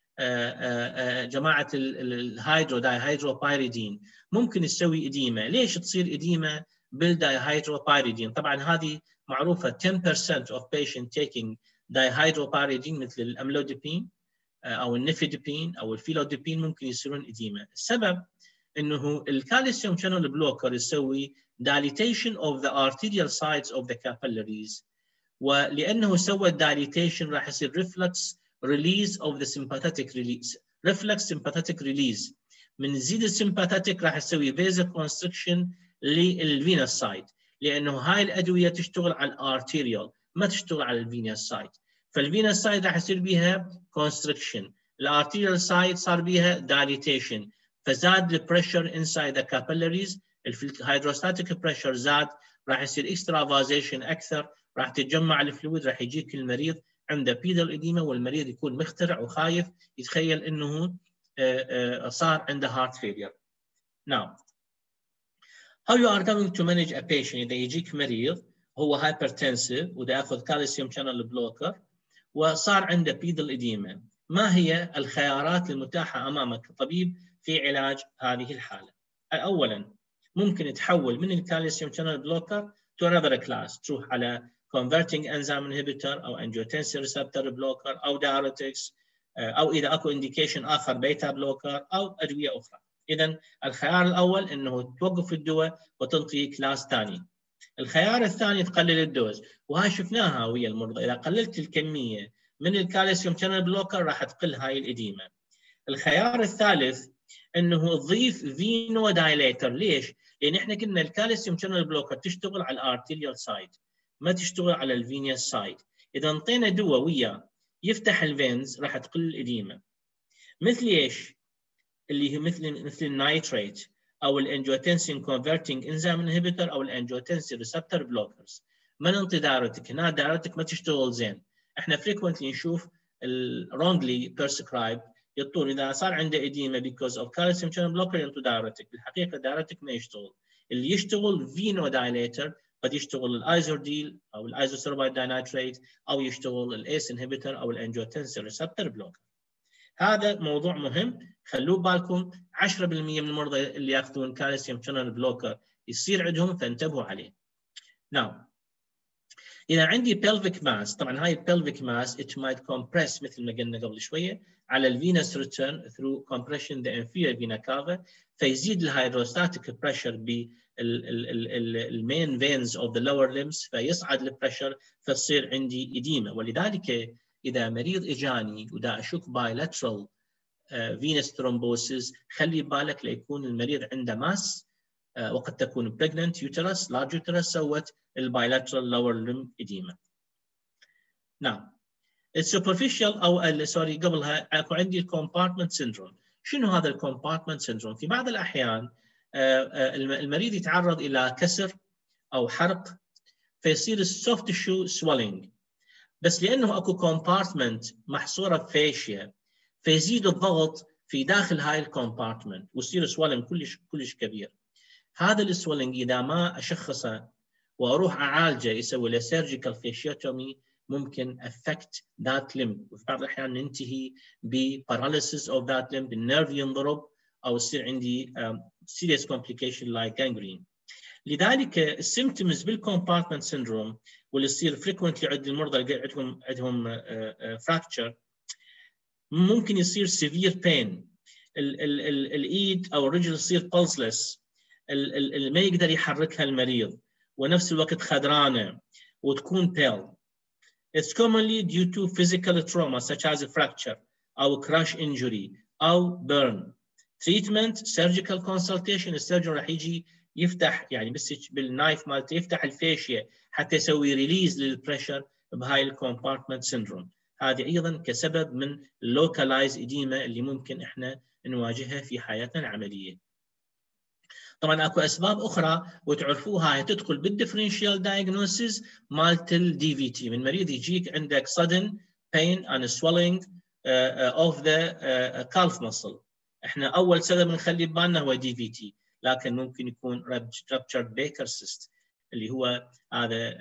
جماعه الهيدرو داي هيدروبايريدين، ممكن تسوي إديمة. ليش تصير إديمة بالدايهيدروبايريدين؟ طبعا هذه معروفه ten percent of patient taking dihydropyridine مثل الاملوديبين او النيفيديبين او الفيلوديبين ممكن يصيرون إديمة. السبب انه الكالسيوم شانل بلوكر يسوي dilatation of the arterial sides of the capillaries، ولانه سوى dilatation راح يصير reflex release of the sympathetic release reflex sympathetic release. من زيد السمباثيك راح يسوي vasoconstriction للفينس سايد، لانه هاي الادويه تشتغل على الارتيريال ما تشتغل على الفينس سايد، فالفينس سايد راح يصير بيها constriction، الارتيريال سايد صار بيها dilatation، فزاد البريشر inside the capillaries، الهيدروستاتيك بريشر زاد، راح يصير extravasation اكثر، راح تتجمع الفلويد، راح يجيك المريض عنده بيدل إديما والمريض يكون مخترع وخايف يتخيل انه صار عنده heart failure. Now, how you are going to manage a patient إذا يجيك مريض هو hypertensive وده ياخذ كالسيوم channel blocker وصار عنده بيدل إديما، ما هي الخيارات المتاحة أمامك كطبيب في علاج هذه الحالة؟ أولاً ممكن تحول من الكالسيوم channel blocker to another class، تروح على converting enzyme inhibitor أو angiotensin receptor blocker أو diuretics أو إذا أكو indication آخر بيتا بلوكر أو أدوية أخرى. إذن الخيار الأول إنه توقف الدواء وتنطي كلاس ثاني. الخيار الثاني تقلل الدوز، وهاي شفناها ويا المرضى، إذا قللت الكمية من الكالسيوم channel بلوكر راح تقل هاي الإديمة. الخيار الثالث إنه تضيف فينو دايليتر. ليش؟ لأن إحنا قلنا الكالسيوم channel بلوكر تشتغل على الارتيريال سايد ما تشتغل على الفينيوس سايد. إذا انطينا دواء ويا يفتح الفينز راح تقل الإديمة. مثل إيش؟ اللي هي مثل مثل النايتريت أو الانجيوتنسين كونفرتنج انزيم انهبيتور أو الانجيوتنسين ريسبتور بلوكرز. ما ننطي دايرتك، هنا دايرتك ما تشتغل زين. إحنا frequently نشوف ال wrongly prescribed يطول إذا صار عنده إديمة because of calcium channel blocker ينطوا دايرتك. بالحقيقة دايرتك ما يشتغل. اللي يشتغل فينو دايليتر، قد يشتغل الايزورديل او الايزوسيربايد داينايتريت او يشتغل الايس انهبيتور او الانجيوتنسين ريسبتور بلوكر. هذا موضوع مهم خلوه بالكم. عشرة بالمئة من المرضى اللي ياخذون كالسيوم شانل بلوكر يصير عندهم، فانتبهوا عليه. Now اذا عندي pelvic mass، طبعا هاي pelvic mass it might compress مثل ما قلنا قبل شويه على الفينس return through compression the inferior vena cava، فيزيد الهيدروستاتيك بريشر ب المين فينز اوف ذا lower limbs، فيصعد البريشر فتصير عندي إديمة. ولذلك إذا مريض إجاني ودا أشك bilateral venous thrombosis، خلي بالك ليكون المريض عنده ماس وقد تكون pregnant uterus large uterus سوت الbilateral lower limb edema. نعم السوبرفيشال أو سوري قبلها أكو عندي الكومبارتمنت سيندروم. شنو هذا الكومبارتمنت سيندروم؟ في بعض الأحيان المريض يتعرض إلى كسر أو حرق فيصير السوفت تيشو سويلينج، بس لأنه أكو كومبارتمنت محصورة بفيشيا فيزيد الضغط في داخل هاي الكومبارتمنت ويصير سويلينج كلش كلش كبير. هذا السويلينج إذا ما أشخصه وأروح أعالجه يسوي له سيرجيكال فيشيوتومي ممكن affect that limb، وفي بعض الأحيان ننتهي ب paralysis of that limb، النيرف ينضرب أو يصير عندي um, serious complication like gangrene. لذلك السيمتومز بالكومبارتمنت سيندروم واللي يصير frequently عند المرضى اللي عندهم عندهم fracture ممكن يصير severe pain، ال ال ال الإيد أو الرجل يصير pulseless، ال ال ما يقدر يحركها المريض، ونفس الوقت خضرانة وتكون pale. It's commonly due to physical trauma such as a fracture أو crush injury أو burn. Treatment surgical consultation، السيرجن راح يجي يفتح يعني بس بالنايف مالته يفتح الفاشية حتى يسوي ريليز للبريشر بهاي الكومبارتمنت سيندروم. هذه أيضا كسبب من localized edema اللي ممكن إحنا نواجهها في حياتنا العملية. طبعا اكو اسباب اخرى وتعرفوها هاي تدخل بالديفرنشيال دايجنوسيس مالت الدي في تي. من مريض يجيك عندك sudden pain and swelling uh, of the uh, calf muscle، احنا اول سبب نخلي ببالنا هو دي في تي، لكن ممكن يكون ruptured Baker cyst اللي هو هذا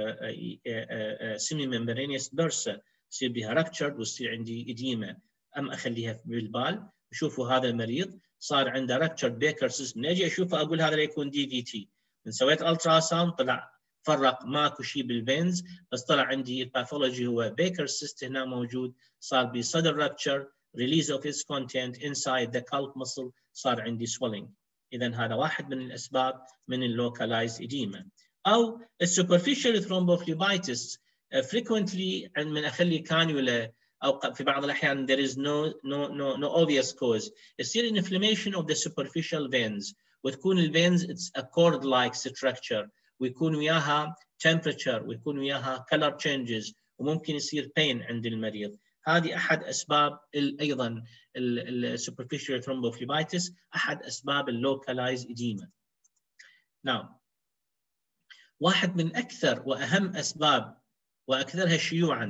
semi membranous bursa يصير بها ruptured ويصير عندي إديمة. ام اخليها بالبال شوفوا هذا المريض صار عنده رابتشر بيكر سيست، من اجي اشوفه اقول هذا يكون دي في تي. من سويت الترا ساوند طلع فرق ماكو شيء بالفينز، بس طلع عندي الباثولوجي هو بيكر سيست هنا موجود، صار بي صدر رابتشر ريليز اوف its content inside the calf muscle، صار عندي swelling. اذا هذا واحد من الاسباب من اللوكالايز إديما. او السوبرفيشال ثرومبوفليبايتس frequently من اخلي كانيولا أو في بعض الأحيان there is no no no no obvious cause، يصير inflammation of the superficial veins وتكون الفينز it's a cord-like structure ويكون وياها temperature ويكون وياها color changes وممكن يصير pain عند المريض. هذه أحد أسباب أيضا ال superficial thrombophlebitis، أحد أسباب ال localized edema. Now واحد من أكثر وأهم أسباب وأكثرها شيوعا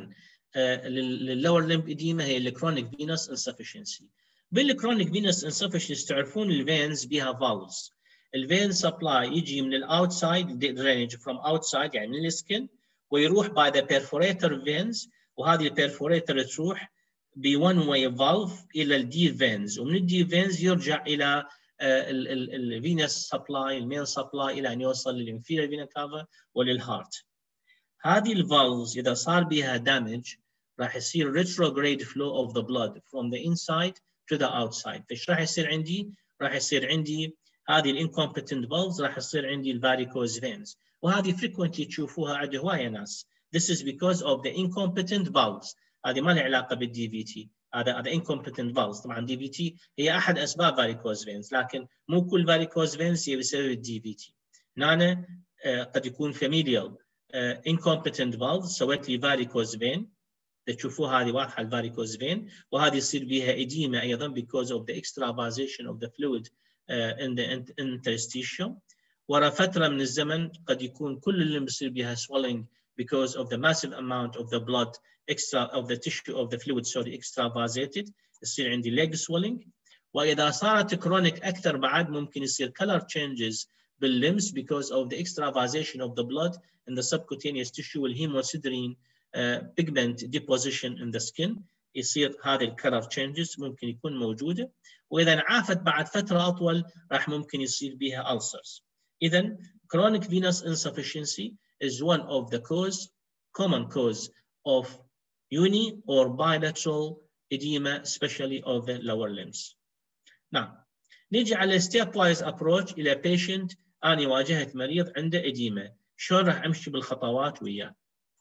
لللور لمب إديما هي الكرونيك فينوس insufficiency. بالكرونيك فينوس insufficiency تعرفون الفينز بها فالفز. الفين سبلاي يجي من الاوتسايد درينج فروم اوتسايد يعني من السكن ويروح by the perforator veins وهذه البرفوريتر تروح ب one way valve الى الدي فينز ومن الدي فينز يرجع الى الفينوس سبلاي المين سبلاي الى ان يوصل للانفيريور فينا كافا وللهارت. هذه الفالفز اذا صار بها دامج راح يصير retrograde flow of the blood from the inside to the outside. فايش راح يصير عندي؟ راح يصير عندي هذه الانكومبتنت فالفز راح يصير عندي الفاريكوز فينز وهذه frequently تشوفوها عند هوايه ناس. This is because of the incompetent valves. هذه ما لها علاقه بالدي في تي، هذا هذا incompetent valves. طبعا دي في تي هي احد اسباب varicose veins لكن مو كل varicose veins هي بسبب الدي في تي. هنا قد يكون familial uh, incompetent valves سوت لي varicose vein. تشوفوها هذه واضحه الفاريكوز فين وهذه يصير بها edema ايضا because of the extravasation of the fluid uh, in the interstitium. ورا فتره من الزمن قد يكون كل اللي بيصير بها swelling because of the massive amount of the blood extra of the tissue of the fluid sorry extravasated يصير عندي leg swelling. واذا صارت كرونيك اكثر بعد ممكن يصير color changes باللمس because of the extravasation of the blood in the subcutaneous tissue والهيموسيدرين Uh, pigment deposition in the skin يصير هذه الكلر changes ممكن يكون موجودة وإذا انعافت بعد فترة أطول راح ممكن يصير بها ulcers. إذا chronic venous insufficiency is one of the cause common cause of uni or bilateral edema especially of the lower limbs. نعم نيجي على stepwise approach إلى patient أنا واجهت مريض عنده edema شلون راح أمشي بالخطوات وياه.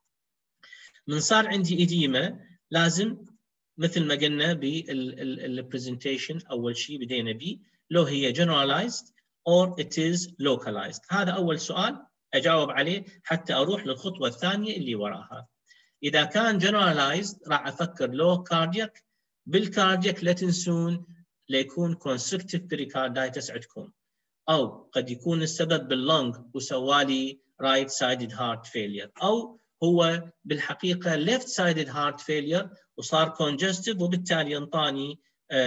من صار عندي إديمة لازم مثل ما قلنا بالبرزنتيشن أول شيء بدينا به لو هي generalized or it is localized. هذا أول سؤال أجاوب عليه حتى أروح للخطوة الثانية اللي وراها. إذا كان generalized راح أفكر لو cardiac بالكاردياك لا تنسون ليكون constrictive pericarditis عندكم أو قد يكون السبب باللونج وسوالي right sided heart failure أو هو بالحقيقة left sided heart failure وصار congestive وبالتالي ينطاني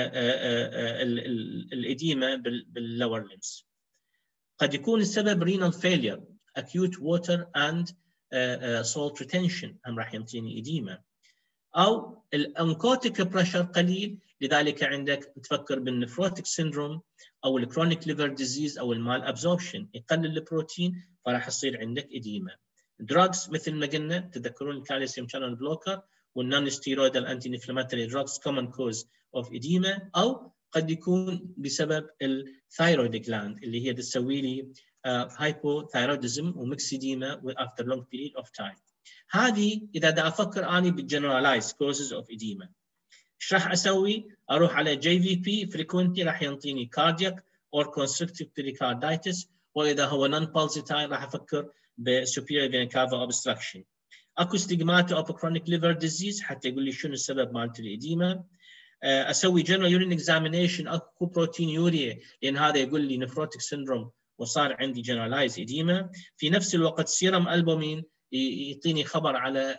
الإديمة بالlower limbs. قد يكون السبب renal failure acute water and salt retention هم راح ينطيني إديمة أو الأنكوتيك بريشر قليل لذلك عندك تفكر بالنفروتيك سيندروم أو الكرونيك ليفر ديزيز أو المال أبزوربشن يقلل البروتين فراح يصير عندك إديمة. drugs مثل ما قلنا تذكرون الكالسيوم شانل بلوكر والنون ستيرويدال انتي انفلاماتوري drugs common cause of edema او قد يكون بسبب الثايرويد جلاند اللي هي تسوي لي هايبوثايروديزم ومكسيديما after long period of time. هذه اذا دا افكر اني بالجنرالايز causes of edema ايش راح اسوي؟ اروح على جي في بي frequently راح ينطيني cardiac or constrictive pericarditis واذا هو non pulsatile راح افكر بسوبيريور فينا كافا اوبستراكشن. اكو ستيغماتو او كرونيك ليفر ديزيز حتى يقول لي شنو السبب مالت الاديمه. اسوي جنرال يورين اكزامينيشن اكو بروتين يوريا لان هذا يقول لي نفروتيك سيندروم وصار عندي جنرالايز اديمه. في نفس الوقت سيرم البومين يعطيني خبر على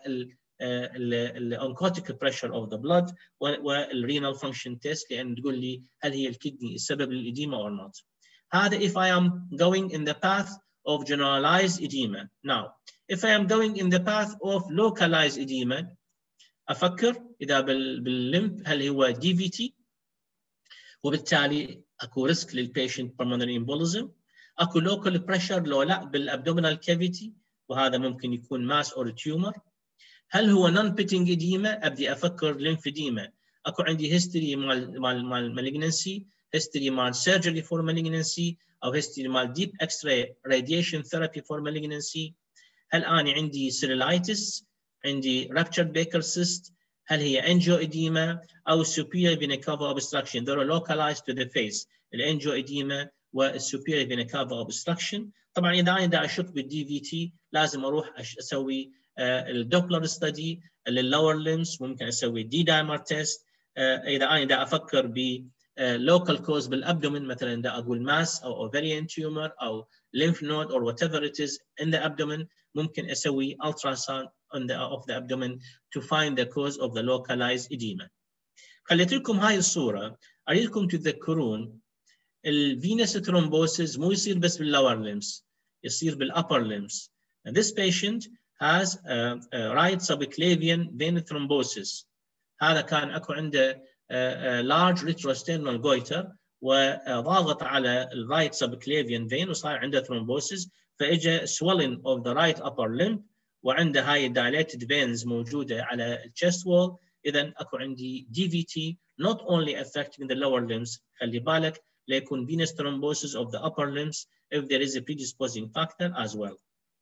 الانكوتيك بريشر اوف ذا بلود والرينال فانكشن تيست لان تقول لي هل هي الكدني السبب للاديمه or not. هذا if I am going in the path of generalized edema. Now, if I am going in the path of localized edema, أفكر إذا باللمب هل هو دي في تي وبالتالي أكو ريسك للبيشنت pulmonary embolism. أكو local pressure لو لا بالabdominal cavity وهذا ممكن يكون mass or tumor. هل هو non-pitting edema؟ أبدي أفكر lymphedema. أكو عندي history مال مال مال malignancy، history مال surgery for malignancy أو history مال deep X-ray radiation therapy for malignancy. هل أنا عندي cellulitis؟ عندي ruptured Baker cyst؟ هل هي angioedema أو superior vena cava obstruction؟ They are localized to the face. الangioedema والsuperior vena cava obstruction. طبعا إذا أنا دا أشك بالدي في تي لازم أروح أسوي الدوبلر ستدي للlower limbs ممكن أسوي دي دايمر تيست. إذا أنا دا أفكر ب local cause بالابدومين مثلا دا اقول mass او ovarian tumor او lymph node or whatever it is in the abdomen ممكن اسوي ultrasound on the, of the abdomen to find the cause of the localized edema. خليت لكم هاي الصورة أريدكم تتذكرون الفينس thrombosis مو يصير بس بالlower limbs، يصير بالupper limbs. And this patient has a, a right subclavian vein thrombosis. هذا كان أكو عنده a, a large retrosternal goiter وضاغط على ال right subclavian vein وصار عنده thrombosis، فإجا swelling of the right upper limb وعنده هاي dilated veins موجودة على ال chest wall. إذن أكو عندي D V T not only affecting the lower limbs، خلي بالك ليكون venous thrombosis of the upper limbs if there is a predisposing factor as well.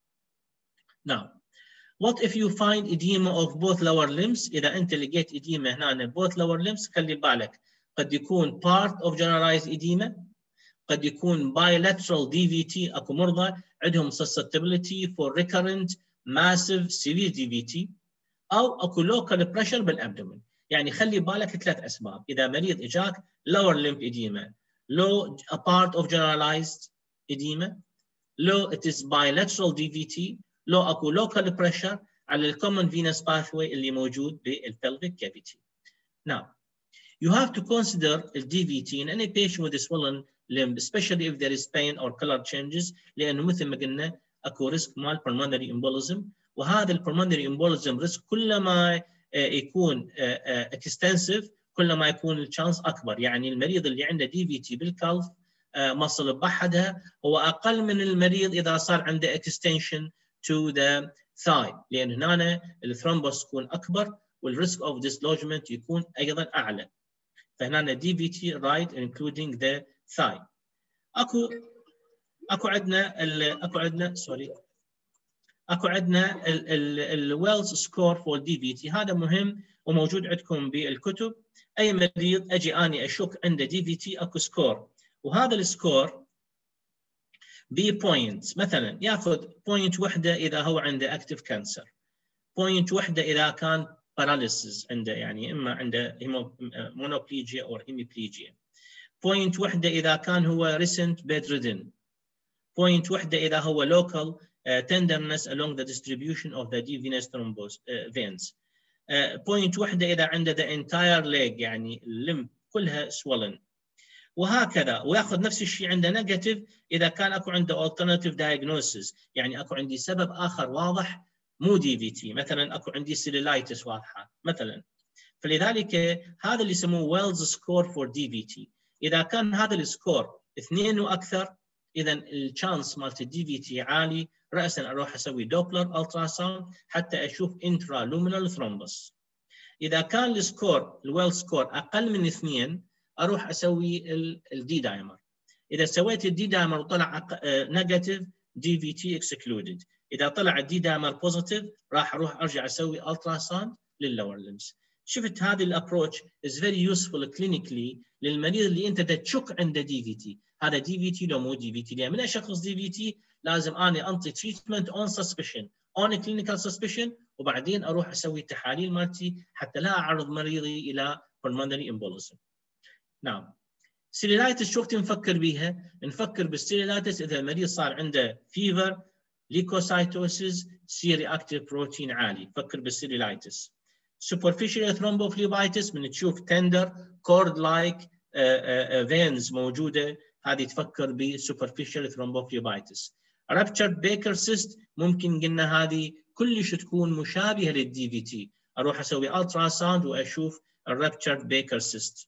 Now, what if you find edema of both lower limbs؟ إذا أنت لقيت edema هنا both lower limbs خلي بالك قد يكون part of generalized edema، قد يكون bilateral D V T. أكو مرضى عندهم susceptibility for recurrent massive severe D V T، أو أكو local pressure بالabdomen. يعني خلي بالك ثلاث أسباب. إذا مريض إجاك lower limb edema، low a part of generalized edema، low it is bilateral D V T، low أكو local pressure على ال common venous pathway اللي موجود بالpelvic cavity. Now, you have to consider the D V T in any patient with a swollen limb, especially if there is pain or color changes، لأنه مثل ما قلنا أكو ريسك مال pulmonary embolism، وهذا ال pulmonary embolism risk كلما يكون extensive كلما يكون الشانس أكبر. يعني المريض اللي عنده D V T بالكلف مصل بحدها هو أقل من المريض إذا صار عنده extension to the thigh، لأن هنا الثرومبوس يكون أكبر والريسك of dislodgement يكون أيضا أعلى. فهنا D V T right including the thigh. أكو أكو عندنا ال أكو عندنا سوري أكو عندنا ال Wells score for D V T. هذا مهم وموجود عندكم بالكتب. أي مريض أجي أني أشك عنده D V T أكو سكور، وهذا السكور ب points. مثلا ياخذ point وحده إذا هو عنده active cancer، point وحده إذا كان paralysis عنده يعني إما عنده monoplegia أو hemiplegia، point وحده إذا كان هو recent bedridden، point وحده إذا هو local uh, tenderness along the distribution of the deep venous thrombus uh, veins، uh, point وحده إذا عنده the entire leg يعني اللمب كلها swollen، وهكذا. وياخذ نفس الشيء عنده نيجاتيف إذا كان أكو عنده alternative diagnosis، يعني أكو عندي سبب آخر واضح مو دي في تي، مثلا أكو عندي cellulitis واضحة مثلا. فلذلك هذا اللي يسموه ويلز سكور فور دي في تي. إذا كان هذا السكور اثنين وأكثر إذا الشانس مالت الدي في تي عالي، رأسا أروح أسوي دوبلر ألترا ساوند حتى أشوف انترا لومينال ثرومبس. إذا كان السكور الويل سكور أقل من اثنين أروح أسوي الدي دايمر. إذا سويت الدي دايمر وطلع نيجاتيف دي في تي اكسكلودد. إذا طلع الدي دايمر بوزيتيف راح أروح أرجع أسوي ألترا ساوند لللور ليمز. شفت هذه الابروتش is very useful clinically للمريض اللي انت تشك عنده دي في تي. هذا دي في تي لو مو دي في تي، لان من اشخص دي في تي لازم اني انطي تريتمنت اون سسبشن اون كلينيكال سسبشن، وبعدين اروح اسوي التحاليل مالتي حتى لا اعرض مريضي الى pulmonary embolism. نعم، سيلولايتس شو وقت نفكر بيها؟ نفكر بالسيلولايتس اذا المريض صار عنده فيفر، ليكوسايتوسيس، سي رياكتيف بروتين عالي، فكر بالسيلولايتس. superficial thrombophlebitis من تشوف tender cord like uh, uh, veins موجودة، هذه تفكر ب superficial thrombophlebitis. ruptured Baker cyst ممكن قلنا هذه كلش تكون مشابهة للدي في تي، أروح أسوي ultra sound وأشوف ruptured Baker cyst.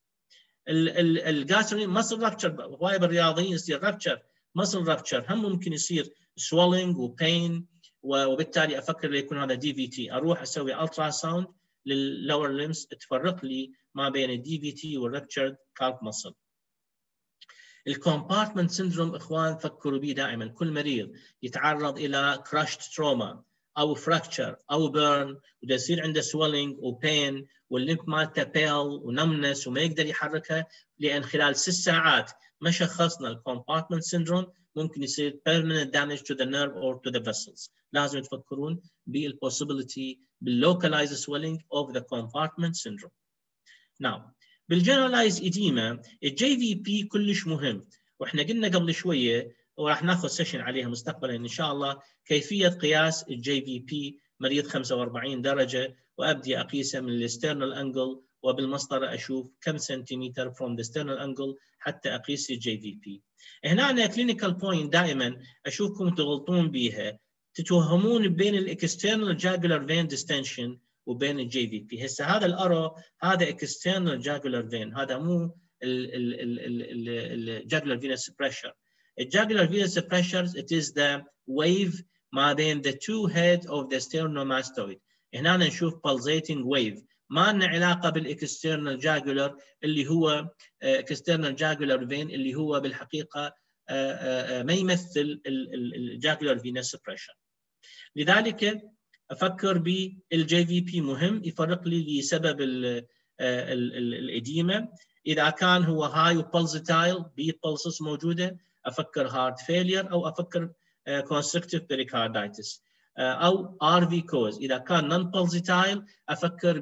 الجاسترين muscle rupture هواي بالرياضيين يصير rupture muscle rupture هم ممكن يصير swelling و pain، وبالتالي أفكر يكون هذا دي في تي. أروح أسوي ultra sound للlower limbs تفرق لي ما بين الدي في تي والruptured calf muscle. الكومبارتمنت سيندروم اخوان فكروا به دائما. كل مريض يتعرض الى crushed trauma او fracture او burn وده يصير عنده swelling وبين والليمف مالته pale ونمنس وما يقدر يحركها، لان خلال ست ساعات ما شخصنا الكومبارتمنت سيندروم ممكن يصير permanent damage to the nerve or to the vessels. لازم تفكرون بالpossibility بالlocalized swelling of the compartment syndrome. Now, بالgeneralized edema الجي في بي كلش مهم، واحنا قلنا قبل شويه وراح ناخذ سيشن عليها مستقبلا ان شاء الله كيفيه قياس الجي في بي مريض خمسة وأربعين درجة وأبدي أقيسه من الاسترنال أنجل وبالمسطرة أشوف كم سنتيمتر from the sternal angle حتى أقيس الجي في بي. هنا أنا كلينيكال بوينت دائما أشوفكم تغلطون بيها، تتوهمون بين الاكسترنال جاجولار فين ديستنشن وبين الجي في بي. هسه هذا الأرو هذا اكسترنال جاجولار فين، هذا مو الجاجولار فينس بريشر. الجاجولار فينس بريشر it is the wave ما بين the two head of the sternomastoid. هنا نشوف pulsating wave، ما لنا علاقه بالاكسترنال جاجولار اللي هو اكسترنال جاجولار فين اللي هو بالحقيقه ما يمثل الجاجولار فينس بريشر. لذلك افكر بالجي في بي مهم يفرق لي لسبب الاديمه. اذا كان هو هاي وبلزتايل بي بلسس موجوده افكر هارت فيلير او افكر كونستركتيف بريكاردايتس او ار في كوز. اذا كان نون بلزتايل افكر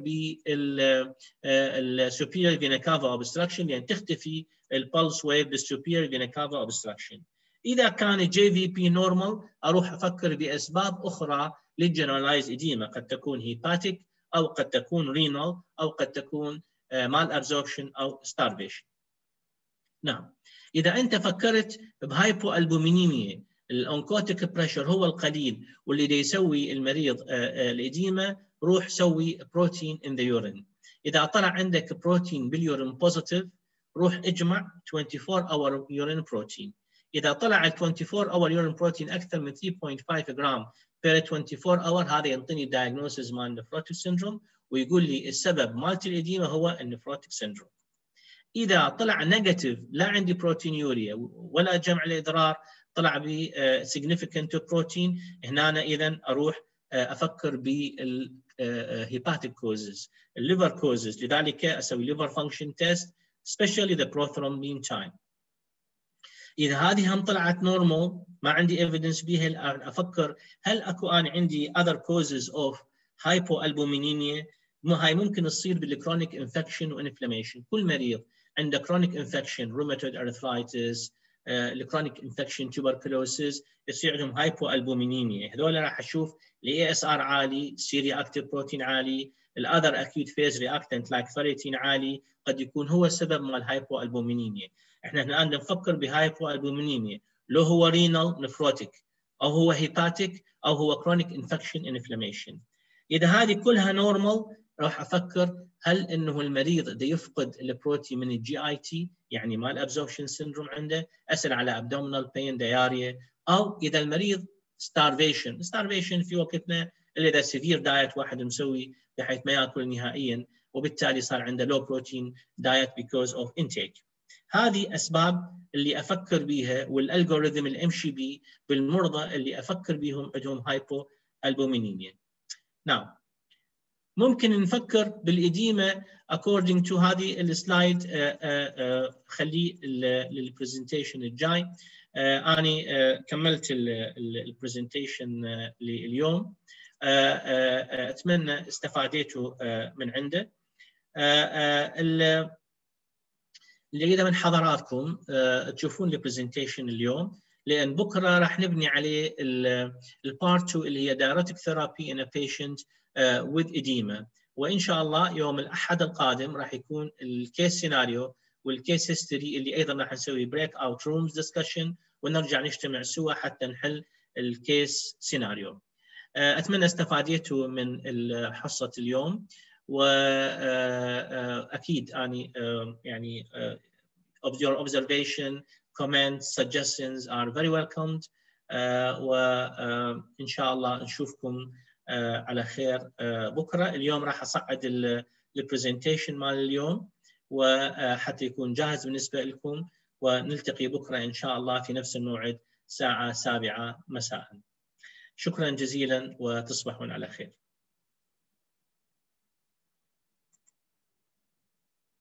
بالسوبيريور فينا كافا اوبستراكشن لان تختفي البلس ويف بالسوبيريور فينا كافا اوبستراكشن. اذا كان الجي في بي نورمال اروح افكر باسباب اخرى للجنرالايز اديما، قد تكون هيباتيك او قد تكون رينال او قد تكون مال ابزوربشن او ستارفيشن. نعم، اذا انت فكرت بهايبو البومينيميا الانكوتيك بريشر هو القليل واللي دا يسوي المريض الاديمه، روح سوي بروتين ان ذا يورين. اذا طلع عندك بروتين باليورين بوزيتيف روح اجمع أربعة وعشرين اور يورين بروتين. اذا طلع ال أربعة وعشرين اور يورين بروتين اكثر من ثلاثة فاصلة خمسة جرام بير أربعة وعشرين اور، هذا ينطيني دايجنوستس مال نفروتيك سيندروم ويقول لي السبب مالت الاديمه هو النفروتيك سيندروم. اذا طلع نيجاتيف لا عندي بروتينيوريا ولا جمع الاضرار، طلع ب significant بروتين، هنا أنا اذا اروح افكر بالهيباتيك كوزز الليفر كوزز. لذلك اسوي ليفر فانكشن تيست especially the prothrombin time. اذا هذه هم طلعت نورمال ما عندي ايفيدنس بيها افكر هل اكو انا عندي other causes of hypoalbuminemia. هاي ممكن تصير بالكرونيك انفكشن وانفلاميشن. كل مريض عنده كرونيك انفكشن روماتويد ارثرايتس الكرونيك انفكشن توبركلوسيس يصير عندهم هايبوالبومينيميا. هذول راح اشوف الاي اس ار عالي، سيري اكتيف بروتين عالي، الاذر اكيوت فيز رياكتنت لايك فيريتين عالي، قد يكون هو السبب مال هايبوالبومينيميا. احنا هنا نفكر بهايبوالبومينيميا لو هو رينال نفروتيك او هو هيباتيك او هو كرونيك انفكشن انفلاميشن. اذا هذه كلها نورمال راح افكر هل انه المريض ده يفقد البروتين من الجي اي تي يعني مال ابزوربشن سيندروم عنده، اسال على ابدومينال بين دياريا، او اذا المريض ستارفيشن. ستارفيشن في وقتنا اللي اذا سيفير دايت واحد مسوي بحيث ما ياكل نهائيا وبالتالي صار عنده لو بروتين دايت بيكوز اوف انتيك. هذه اسباب اللي افكر بيها والالجوريثم اللي امشي بيه بالمرضى اللي افكر بيهم عندهم هايبو البومينيميا. نعم، ممكن نفكر بالإديمة according to هذه السلايد. خليه للبرزنتيشن الجاي. أنا كملت البرزنتيشن اليوم، أتمنى استفاديتوا من عنده. اللي إذا من حضراتكم تشوفون البرزنتيشن اليوم، لأن بكرة راح نبني عليه البارت اثنين اللي هي diuretic therapy in a patient Uh, with edema. وإن شاء الله يوم الأحد القادم راح يكون الكيس سيناريو والكيس هيستوري اللي أيضا راح نسوي بريك أوت رومز ديسكشن ونرجع نجتمع سوا حتى نحل الكيس سيناريو. uh, أتمنى استفاديتوا من حصة اليوم، وأكيد uh, uh, أني uh, يعني uh, your observation, comments, suggestions are very welcomed. uh, وإن uh, شاء الله نشوفكم آه على خير آه بكره. اليوم راح اصعد البرزنتيشن مال اليوم وحتى يكون جاهز بالنسبه لكم، ونلتقي بكره ان شاء الله في نفس الموعد الساعه السابعة مساء. شكرا جزيلا وتصبحون على خير.